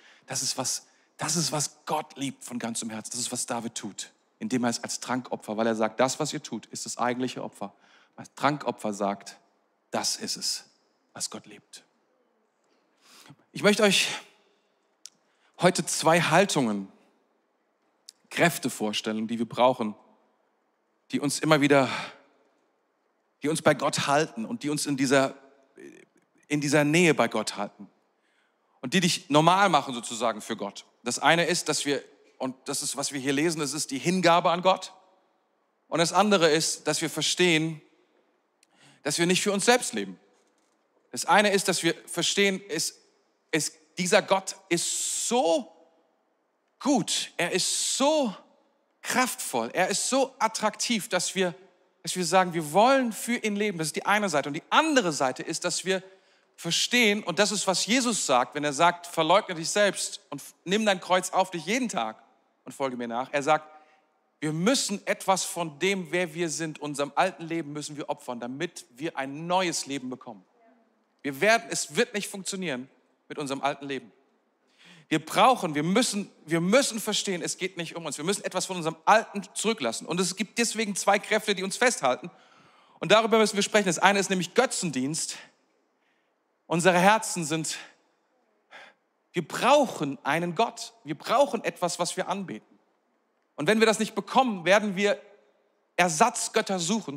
was Gott liebt von ganzem Herzen. Das ist, was David tut, indem er es als Trankopfer, weil er sagt, das, was ihr tut, ist das eigentliche Opfer. Als Trankopfer sagt, das ist es, was Gott liebt. Ich möchte euch heute 2 Haltungen, Kräfte vorstellen, die wir brauchen, die uns immer wieder, die uns bei Gott halten und die uns in dieser Nähe bei Gott halten und die dich normal machen sozusagen für Gott. Das eine ist, und das ist, was wir hier lesen, das ist die Hingabe an Gott. Und das andere ist, dass wir verstehen, dass wir nicht für uns selbst leben. Das eine ist, dass wir verstehen, dieser Gott ist so gut, er ist so kraftvoll, er ist so attraktiv, dass wir sagen, wir wollen für ihn leben. Das ist die eine Seite. Und die andere Seite ist, dass wir verstehen, und das ist, was Jesus sagt, wenn er sagt, verleugne dich selbst und nimm dein Kreuz auf dich jeden Tag und folge mir nach. Er sagt, wir müssen etwas von dem, wer wir sind, unserem alten Leben müssen wir opfern, damit wir ein neues Leben bekommen. Es wird nicht funktionieren mit unserem alten Leben. Wir müssen verstehen, es geht nicht um uns. Wir müssen etwas von unserem Alten zurücklassen. Und es gibt deswegen 2 Kräfte, die uns festhalten. Und darüber müssen wir sprechen. Das eine ist nämlich Götzendienst. Unsere Herzen wir brauchen einen Gott. Wir brauchen etwas, was wir anbeten. Und wenn wir das nicht bekommen, werden wir Ersatzgötter suchen.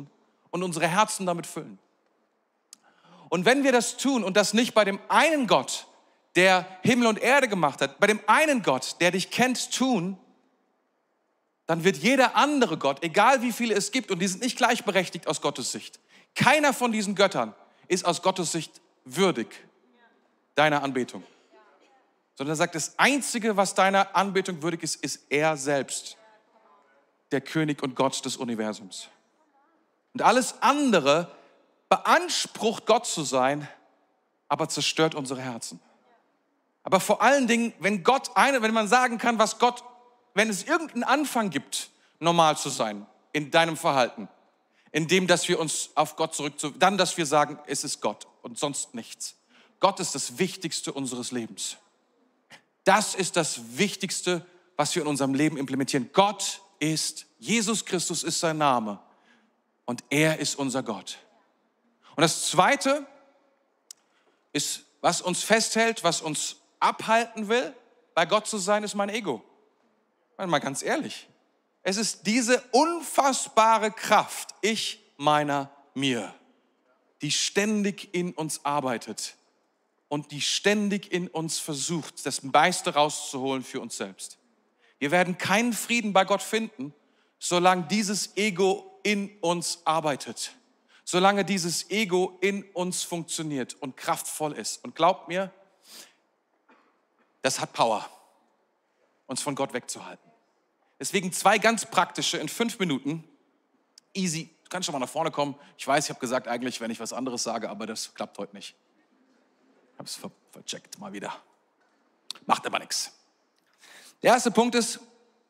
und unsere Herzen damit füllen. Und wenn wir das tun und das nicht bei dem einen Gott, der Himmel und Erde gemacht hat, bei dem einen Gott, der dich kennt, tun, dann wird jeder andere Gott, egal wie viele es gibt, und die sind nicht gleichberechtigt aus Gottes Sicht, keiner von diesen Göttern ist aus Gottes Sicht würdig deiner Anbetung. Sondern er sagt, das Einzige, was deiner Anbetung würdig ist, ist er selbst, der König und Gott des Universums. Und alles andere beansprucht, Gott zu sein, aber zerstört unsere Herzen. Aber vor allen Dingen, wenn man sagen kann, was Gott, wenn es irgendeinen Anfang gibt, normal zu sein in deinem Verhalten, in dem, dass wir uns auf Gott dann, dass wir sagen, es ist Gott und sonst nichts. Gott ist das Wichtigste unseres Lebens. Das ist das Wichtigste, was wir in unserem Leben implementieren. Gott ist, Jesus Christus ist sein Name und er ist unser Gott. Und das Zweite ist, was uns festhält, was uns abhalten will, bei Gott zu sein, ist mein Ego. Mal ganz ehrlich. Es ist diese unfassbare Kraft, ich, meiner, mir, die ständig in uns arbeitet und die ständig in uns versucht, das meiste rauszuholen für uns selbst. Wir werden keinen Frieden bei Gott finden, solange dieses Ego in uns arbeitet, solange dieses Ego in uns funktioniert und kraftvoll ist. Und glaubt mir, das hat Power, uns von Gott wegzuhalten. Deswegen 2 ganz praktische in 5 Minuten, easy, du kannst schon mal nach vorne kommen. Ich weiß, ich habe gesagt eigentlich, wenn ich was anderes sage, aber das klappt heute nicht. Ich habe es vercheckt mal wieder. Macht aber nichts. Der erste Punkt ist,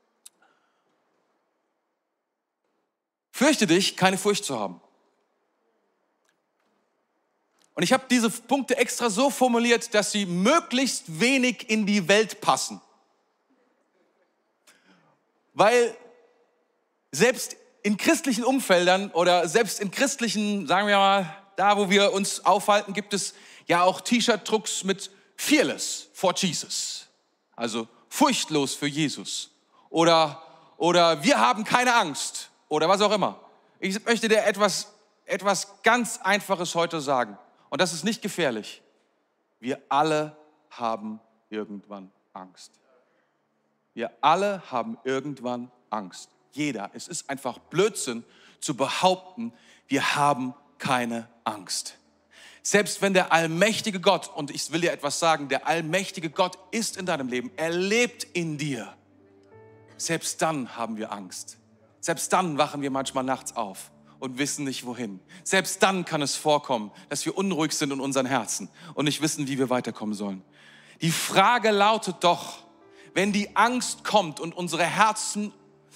fürchte dich, keine Furcht zu haben. Und ich habe diese Punkte extra so formuliert, dass sie möglichst wenig in die Welt passen. Weil selbst in christlichen Umfeldern oder selbst in christlichen, sagen wir mal, da wo wir uns aufhalten, gibt es ja auch T-Shirt-Drucks mit Fearless for Jesus. Also furchtlos für Jesus. Oder wir haben keine Angst. Oder was auch immer. Ich möchte dir etwas ganz Einfaches heute sagen. Und das ist nicht gefährlich. Wir alle haben irgendwann Angst. Wir alle haben irgendwann Angst. Jeder. Es ist einfach Blödsinn zu behaupten, wir haben keine Angst. Selbst wenn der allmächtige Gott, und ich will dir etwas sagen, der allmächtige Gott ist in deinem Leben, er lebt in dir. Selbst dann haben wir Angst. Selbst dann wachen wir manchmal nachts auf und wissen nicht wohin. Selbst dann kann es vorkommen, dass wir unruhig sind in unseren Herzen und nicht wissen, wie wir weiterkommen sollen. Die Frage lautet doch, wenn die Angst kommt und unsere Herzen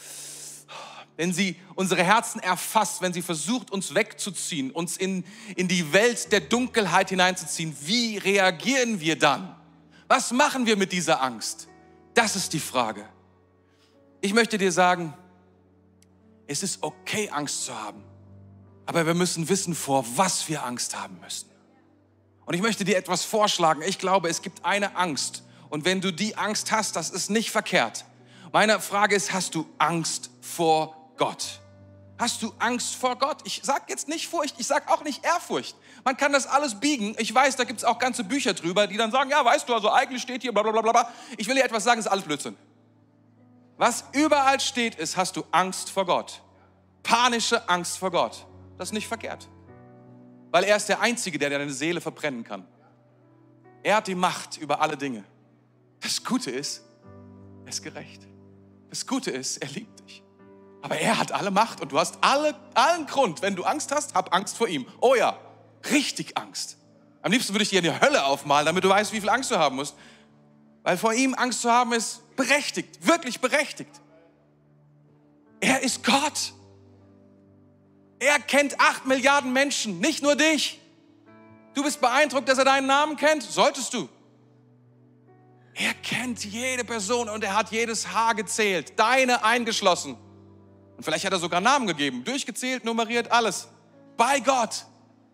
erfasst, wenn sie versucht, uns wegzuziehen, uns in die Welt der Dunkelheit hineinzuziehen, wie reagieren wir dann? Was machen wir mit dieser Angst? Das ist die Frage. Ich möchte dir sagen, es ist okay, Angst zu haben, aber wir müssen wissen, vor was wir Angst haben müssen. Und ich möchte dir etwas vorschlagen. Ich glaube, es gibt eine Angst. Und wenn du die Angst hast, das ist nicht verkehrt. Meine Frage ist, hast du Angst vor Gott? Hast du Angst vor Gott? Ich sage jetzt nicht Furcht, ich sage auch nicht Ehrfurcht. Man kann das alles biegen. Ich weiß, da gibt es auch ganze Bücher drüber, die dann sagen, ja, weißt du, also eigentlich steht hier bla bla bla bla. Ich will dir etwas sagen, das ist alles Blödsinn. Was überall steht, ist, hast du Angst vor Gott. Panische Angst vor Gott. Das ist nicht verkehrt. Weil er ist der Einzige, der deine Seele verbrennen kann. Er hat die Macht über alle Dinge. Das Gute ist, er ist gerecht. Das Gute ist, er liebt dich. Aber er hat alle Macht und du hast allen Grund. Wenn du Angst hast, hab Angst vor ihm. Oh ja, richtig Angst. Am liebsten würde ich dir in die Hölle aufmalen, damit du weißt, wie viel Angst du haben musst. Weil vor ihm Angst zu haben ist berechtigt, wirklich berechtigt. Er ist Gott. Er kennt 8 Milliarden Menschen, nicht nur dich. Du bist beeindruckt, dass er deinen Namen kennt? Solltest du. Er kennt jede Person und er hat jedes Haar gezählt, deine eingeschlossen. Und vielleicht hat er sogar Namen gegeben, durchgezählt, nummeriert, alles. Bei Gott.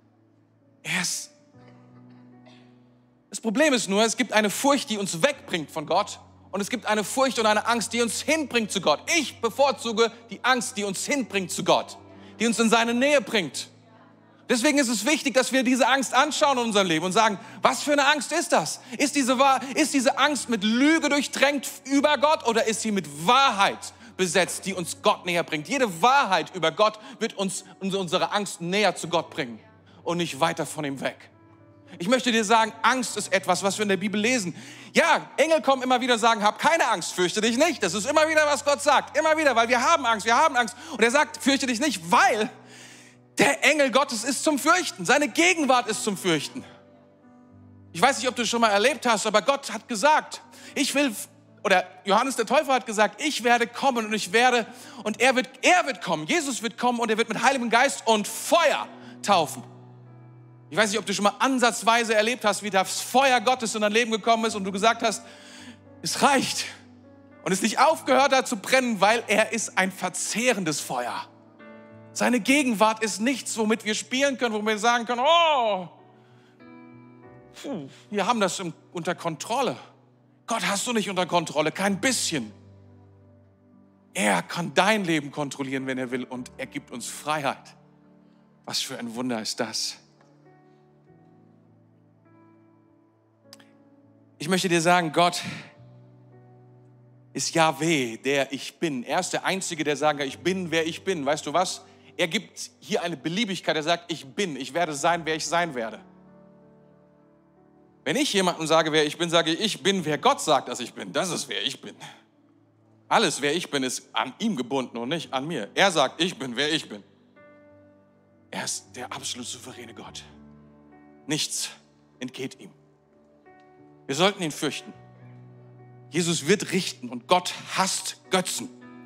Das Problem ist nur, es gibt eine Furcht, die uns wegbringt von Gott. Und es gibt eine Furcht und eine Angst, die uns hinbringt zu Gott. Ich bevorzuge die Angst, die uns hinbringt zu Gott. die uns in seine Nähe bringt. Deswegen ist es wichtig, dass wir diese Angst anschauen in unserem Leben und sagen, was für eine Angst ist das? Ist diese Angst mit Lüge durchtränkt über Gott oder ist sie mit Wahrheit besetzt, die uns Gott näher bringt? Jede Wahrheit über Gott wird uns unsere Angst näher zu Gott bringen und nicht weiter von ihm weg. Ich möchte dir sagen, Angst ist etwas, was wir in der Bibel lesen. Ja, Engel kommen immer wieder und sagen, hab keine Angst, fürchte dich nicht. Das ist immer wieder, was Gott sagt. Immer wieder, weil wir haben Angst. Und er sagt, fürchte dich nicht, weil der Engel Gottes ist zum Fürchten. Seine Gegenwart ist zum Fürchten. Ich weiß nicht, ob du es schon mal erlebt hast, aber Gott hat gesagt, Johannes der Täufer hat gesagt, ich werde kommen und er wird kommen. Jesus wird kommen und er wird mit Heiligem Geist und Feuer taufen. Ich weiß nicht, ob du schon mal ansatzweise erlebt hast, wie das Feuer Gottes in dein Leben gekommen ist und du gesagt hast, es reicht. Und es nicht aufgehört hat zu brennen, weil er ist ein verzehrendes Feuer. Seine Gegenwart ist nichts, womit wir spielen können, wo wir sagen können, wir haben das unter Kontrolle. Gott hast du nicht unter Kontrolle, kein bisschen. Er kann dein Leben kontrollieren, wenn er will, und er gibt uns Freiheit. Was für ein Wunder ist das? Ich möchte dir sagen, Gott ist Jahwe, der ich bin. Er ist der Einzige, der sagen kann, ich bin, wer ich bin. Weißt du was? Er gibt hier eine Beliebigkeit. Er sagt, ich bin, ich werde sein, wer ich sein werde. Wenn ich jemandem sage, wer ich bin, sage ich bin, wer Gott sagt, dass ich bin. Das ist, wer ich bin. Alles, wer ich bin, ist an ihm gebunden und nicht an mir. Er sagt, ich bin, wer ich bin. Er ist der absolut souveräne Gott. Nichts entgeht ihm. Wir sollten ihn fürchten. Jesus wird richten und Gott hasst Götzen.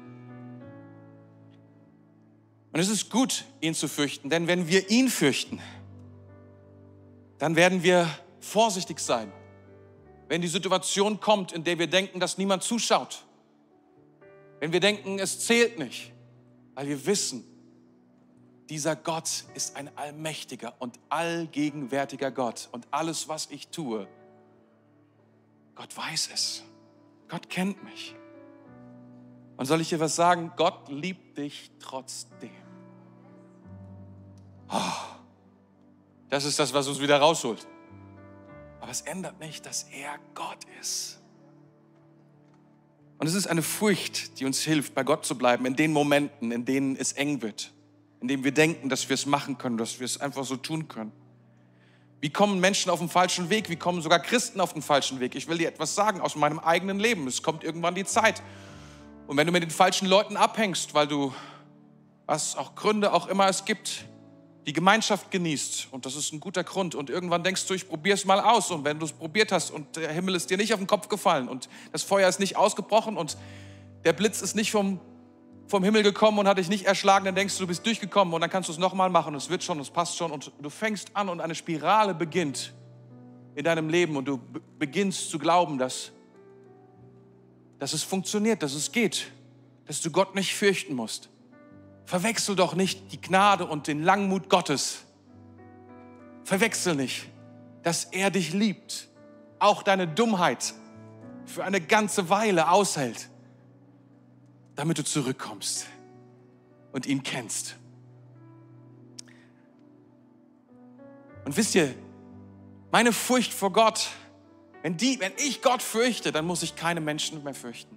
Und es ist gut, ihn zu fürchten, denn wenn wir ihn fürchten, dann werden wir vorsichtig sein, wenn die Situation kommt, in der wir denken, dass niemand zuschaut. Wenn wir denken, es zählt nicht, weil wir wissen, dieser Gott ist ein allmächtiger und allgegenwärtiger Gott. Und alles, was ich tue, Gott weiß es. Gott kennt mich. Und soll ich dir was sagen? Gott liebt dich trotzdem. Das ist das, was uns wieder rausholt. Aber es ändert nicht, dass er Gott ist. Und es ist eine Furcht, die uns hilft, bei Gott zu bleiben, in den Momenten, in denen es eng wird, in denen wir denken, dass wir es machen können, dass wir es einfach so tun können. Wie kommen Menschen auf den falschen Weg? Wie kommen sogar Christen auf den falschen Weg? Ich will dir etwas sagen aus meinem eigenen Leben. Es kommt irgendwann die Zeit. Und wenn du mit den falschen Leuten abhängst, weil du, was auch Gründe auch immer es gibt, die Gemeinschaft genießt, und das ist ein guter Grund, und irgendwann denkst du, ich probiere es mal aus, und wenn du es probiert hast und der Himmel ist dir nicht auf den Kopf gefallen und das Feuer ist nicht ausgebrochen und der Blitz ist nicht vom Himmel gekommen und hat dich nicht erschlagen, dann denkst du, du bist durchgekommen und dann kannst du es nochmal machen und es wird schon, es passt schon, und du fängst an und eine Spirale beginnt in deinem Leben und du beginnst zu glauben, dass es funktioniert, dass es geht, dass du Gott nicht fürchten musst. Verwechsel doch nicht die Gnade und den Langmut Gottes. Verwechsel nicht, dass er dich liebt, auch deine Dummheit für eine ganze Weile aushält, damit du zurückkommst und ihn kennst. Und wisst ihr, meine Furcht vor Gott, wenn ich Gott fürchte, dann muss ich keine Menschen mehr fürchten.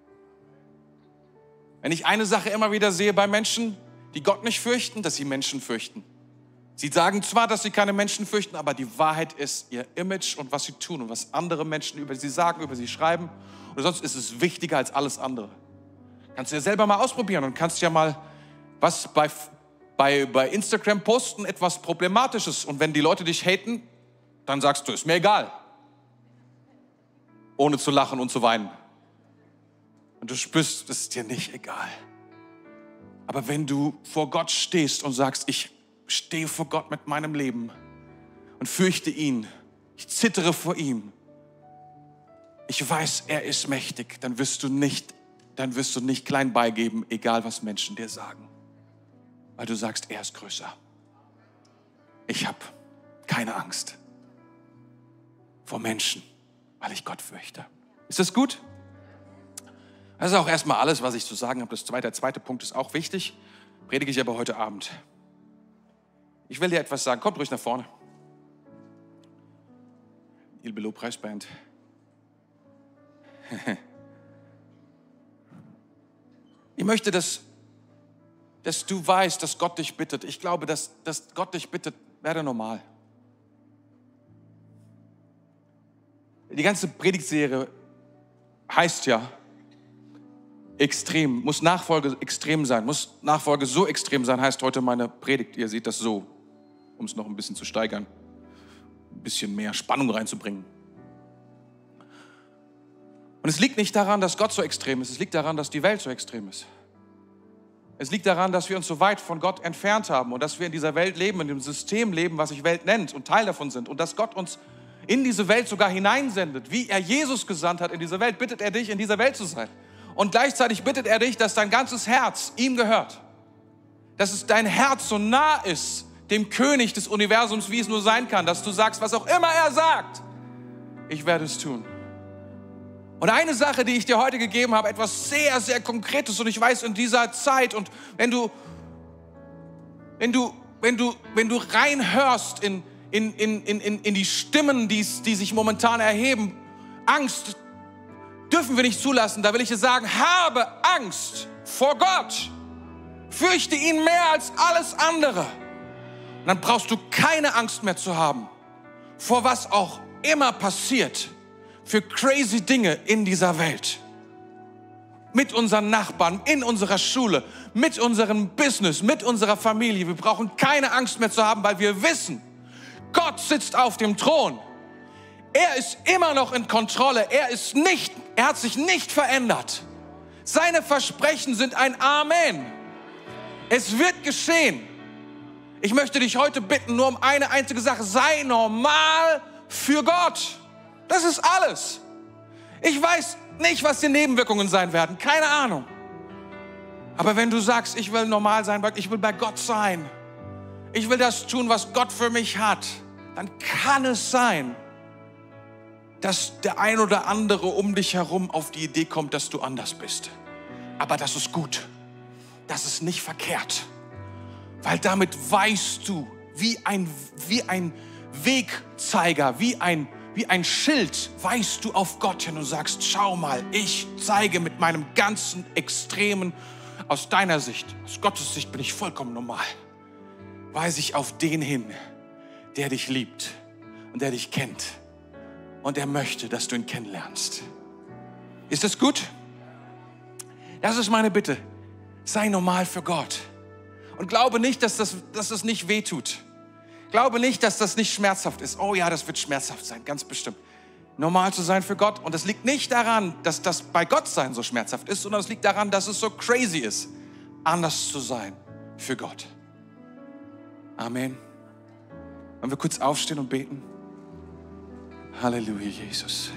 Wenn ich eine Sache immer wieder sehe bei Menschen, die Gott nicht fürchten, dass sie Menschen fürchten. Sie sagen zwar, dass sie keine Menschen fürchten, aber die Wahrheit ist ihr Image und was sie tun und was andere Menschen über sie sagen, über sie schreiben. Und sonst ist es wichtiger als alles andere. Kannst du ja selber mal ausprobieren und kannst ja mal was bei Instagram posten, etwas Problematisches. Und wenn die Leute dich haten, dann sagst du, ist mir egal. Ohne zu lachen und zu weinen. Und du spürst, es ist dir nicht egal. Aber wenn du vor Gott stehst und sagst, ich stehe vor Gott mit meinem Leben und fürchte ihn, ich zittere vor ihm, ich weiß, er ist mächtig, dann wirst du nicht klein beigeben, egal was Menschen dir sagen. Weil du sagst, er ist größer. Ich habe keine Angst vor Menschen, weil ich Gott fürchte. Ist das gut? Das ist auch erstmal alles, was ich zu sagen habe. Der zweite Punkt ist auch wichtig. predige ich aber heute Abend. Ich will dir etwas sagen. Kommt ruhig nach vorne. Liebe Lobpreisband. Ich möchte, dass du weißt, dass Gott dich bittet. Ich glaube, dass Gott dich bittet, werde normal. Die ganze Predigtserie heißt ja extrem, muss Nachfolge extrem sein, muss Nachfolge so extrem sein, heißt heute meine Predigt. Ihr seht das so, um es noch ein bisschen zu steigern, ein bisschen mehr Spannung reinzubringen. Und es liegt nicht daran, dass Gott so extrem ist, es liegt daran, dass die Welt so extrem ist. Es liegt daran, dass wir uns so weit von Gott entfernt haben und dass wir in dieser Welt leben, in dem System leben, was sich Welt nennt und Teil davon sind. Und dass Gott uns in diese Welt sogar hineinsendet. Wie er Jesus gesandt hat in diese Welt, bittet er dich, in dieser Welt zu sein. Und gleichzeitig bittet er dich, dass dein ganzes Herz ihm gehört. Dass es dein Herz so nah ist dem König des Universums, wie es nur sein kann. Dass du sagst, was auch immer er sagt, ich werde es tun. Und eine Sache, die ich dir heute gegeben habe, etwas sehr, sehr Konkretes. Und ich weiß, in dieser Zeit, und wenn du reinhörst in die Stimmen, die sich momentan erheben, Angst dürfen wir nicht zulassen. Da will ich dir sagen, habe Angst vor Gott. Fürchte ihn mehr als alles andere. Und dann brauchst du keine Angst mehr zu haben, vor was auch immer passiert, für crazy Dinge in dieser Welt. Mit unseren Nachbarn, in unserer Schule, mit unserem Business, mit unserer Familie. Wir brauchen keine Angst mehr zu haben, weil wir wissen, Gott sitzt auf dem Thron. Er ist immer noch in Kontrolle. Er hat sich nicht verändert. Seine Versprechen sind ein Amen. Es wird geschehen. Ich möchte dich heute bitten, nur um eine einzige Sache. Sei normal für Gott. Das ist alles. Ich weiß nicht, was die Nebenwirkungen sein werden. Keine Ahnung. Aber wenn du sagst, ich will normal sein, ich will bei Gott sein, ich will das tun, was Gott für mich hat, dann kann es sein, dass der ein oder andere um dich herum auf die Idee kommt, dass du anders bist. Aber das ist gut. Das ist nicht verkehrt. Weil damit weißt du, wie ein Wegzeiger, wie ein Schild, weißt du auf Gott hin und sagst, schau mal, ich zeige mit meinem ganzen Extremen, aus deiner Sicht, aus Gottes Sicht bin ich vollkommen normal. Weise ich auf den hin, der dich liebt und der dich kennt und der möchte, dass du ihn kennenlernst. Ist das gut? Das ist meine Bitte. Sei normal für Gott und glaube nicht, dass das nicht wehtut. Glaube nicht, dass das nicht schmerzhaft ist. Oh ja, das wird schmerzhaft sein, ganz bestimmt. Normal zu sein für Gott. Und es liegt nicht daran, dass das bei Gott sein so schmerzhaft ist, sondern es liegt daran, dass es so crazy ist, anders zu sein für Gott. Amen. Wollen wir kurz aufstehen und beten? Halleluja, Jesus.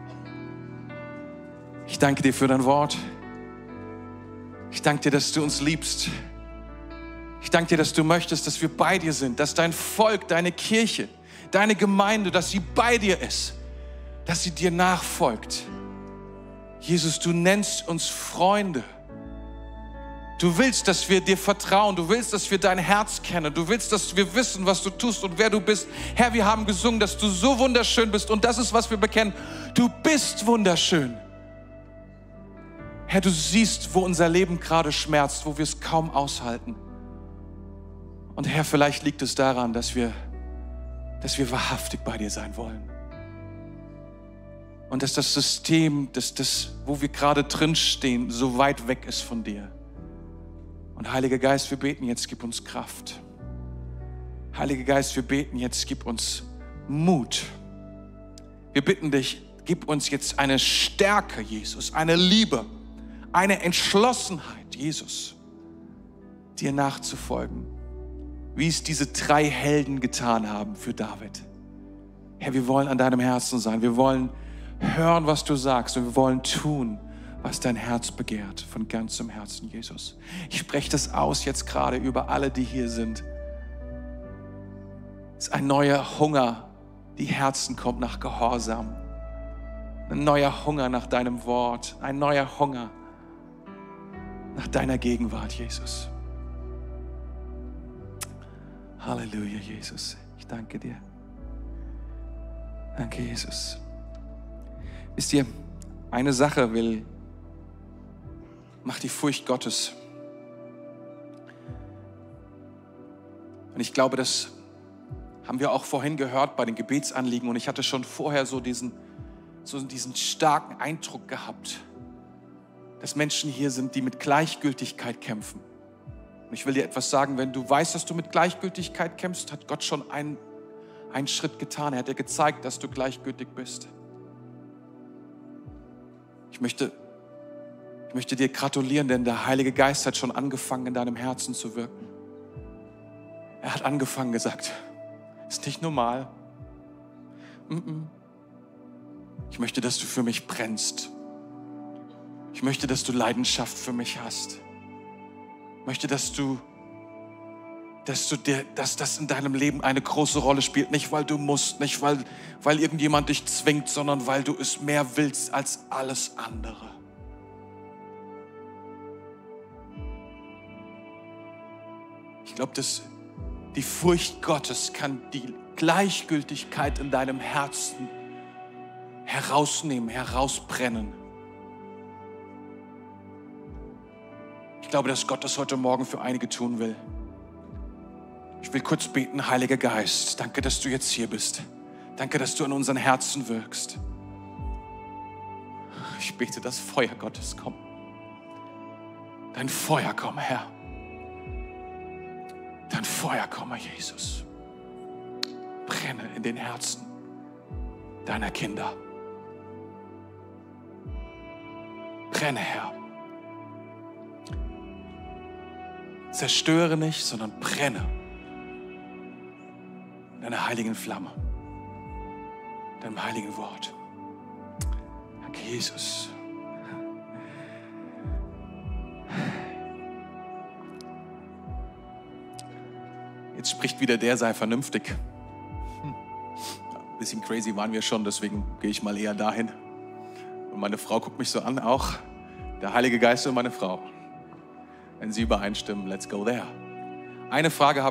Ich danke dir für dein Wort. Ich danke dir, dass du uns liebst. Ich danke dir, dass du möchtest, dass wir bei dir sind, dass dein Volk, deine Kirche, deine Gemeinde, dass sie bei dir ist, dass sie dir nachfolgt. Jesus, du nennst uns Freunde. Du willst, dass wir dir vertrauen. Du willst, dass wir dein Herz kennen. Du willst, dass wir wissen, was du tust und wer du bist. Herr, wir haben gesungen, dass du so wunderschön bist. Und das ist, was wir bekennen. Du bist wunderschön. Herr, du siehst, wo unser Leben gerade schmerzt, wo wir es kaum aushalten. Und Herr, vielleicht liegt es daran, dass wir wahrhaftig bei dir sein wollen. Und dass das System, wo wir gerade drinstehen, so weit weg ist von dir. Und Heiliger Geist, wir beten jetzt, gib uns Kraft. Heiliger Geist, wir beten jetzt, gib uns Mut. Wir bitten dich, gib uns jetzt eine Stärke, Jesus, eine Liebe, eine Entschlossenheit, Jesus, dir nachzufolgen, wie es diese 3 Helden getan haben für David. Herr, wir wollen an deinem Herzen sein. Wir wollen hören, was du sagst, und wir wollen tun, was dein Herz begehrt, von ganzem Herzen, Jesus. Ich spreche das aus jetzt gerade über alle, die hier sind. Es ist ein neuer Hunger, die Herzen kommt nach Gehorsam. Ein neuer Hunger nach deinem Wort, ein neuer Hunger nach deiner Gegenwart, Jesus. Halleluja, Jesus. Ich danke dir. Danke, Jesus. Wisst ihr, eine Sache macht die Furcht Gottes. Und ich glaube, das haben wir auch vorhin gehört bei den Gebetsanliegen. Und ich hatte schon vorher so diesen starken Eindruck gehabt, dass Menschen hier sind, die mit Gleichgültigkeit kämpfen. Und ich will dir etwas sagen, wenn du weißt, dass du mit Gleichgültigkeit kämpfst, hat Gott schon einen Schritt getan. Er hat dir gezeigt, dass du gleichgültig bist. Ich möchte dir gratulieren, denn der Heilige Geist hat schon angefangen, in deinem Herzen zu wirken. Er hat angefangen gesagt, ist nicht normal. Ich möchte, dass du für mich brennst. Ich möchte, dass du Leidenschaft für mich hast. Ich möchte, dass das in deinem Leben eine große Rolle spielt. Nicht, weil du musst, nicht, weil irgendjemand dich zwingt, sondern weil du es mehr willst als alles andere. Ich glaube, dass die Furcht Gottes kann die Gleichgültigkeit in deinem Herzen herausnehmen, herausbrennen. Ich glaube, dass Gott das heute Morgen für einige tun will. Ich will kurz beten, Heiliger Geist, danke, dass du jetzt hier bist. Danke, dass du in unseren Herzen wirkst. Ich bete, dass Feuer Gottes kommt. Dein Feuer komme, Herr. Dein Feuer komme, Jesus. Brenne in den Herzen deiner Kinder. Brenne, Herr. Zerstöre nicht, sondern brenne in deiner heiligen Flamme, deinem heiligen Wort. Danke, Jesus. Jetzt spricht wieder der, sei vernünftig. Ein bisschen crazy waren wir schon, deswegen gehe ich mal eher dahin. Und meine Frau guckt mich so an, auch der Heilige Geist und meine Frau. Wenn sie übereinstimmen, let's go there. Eine Frage habe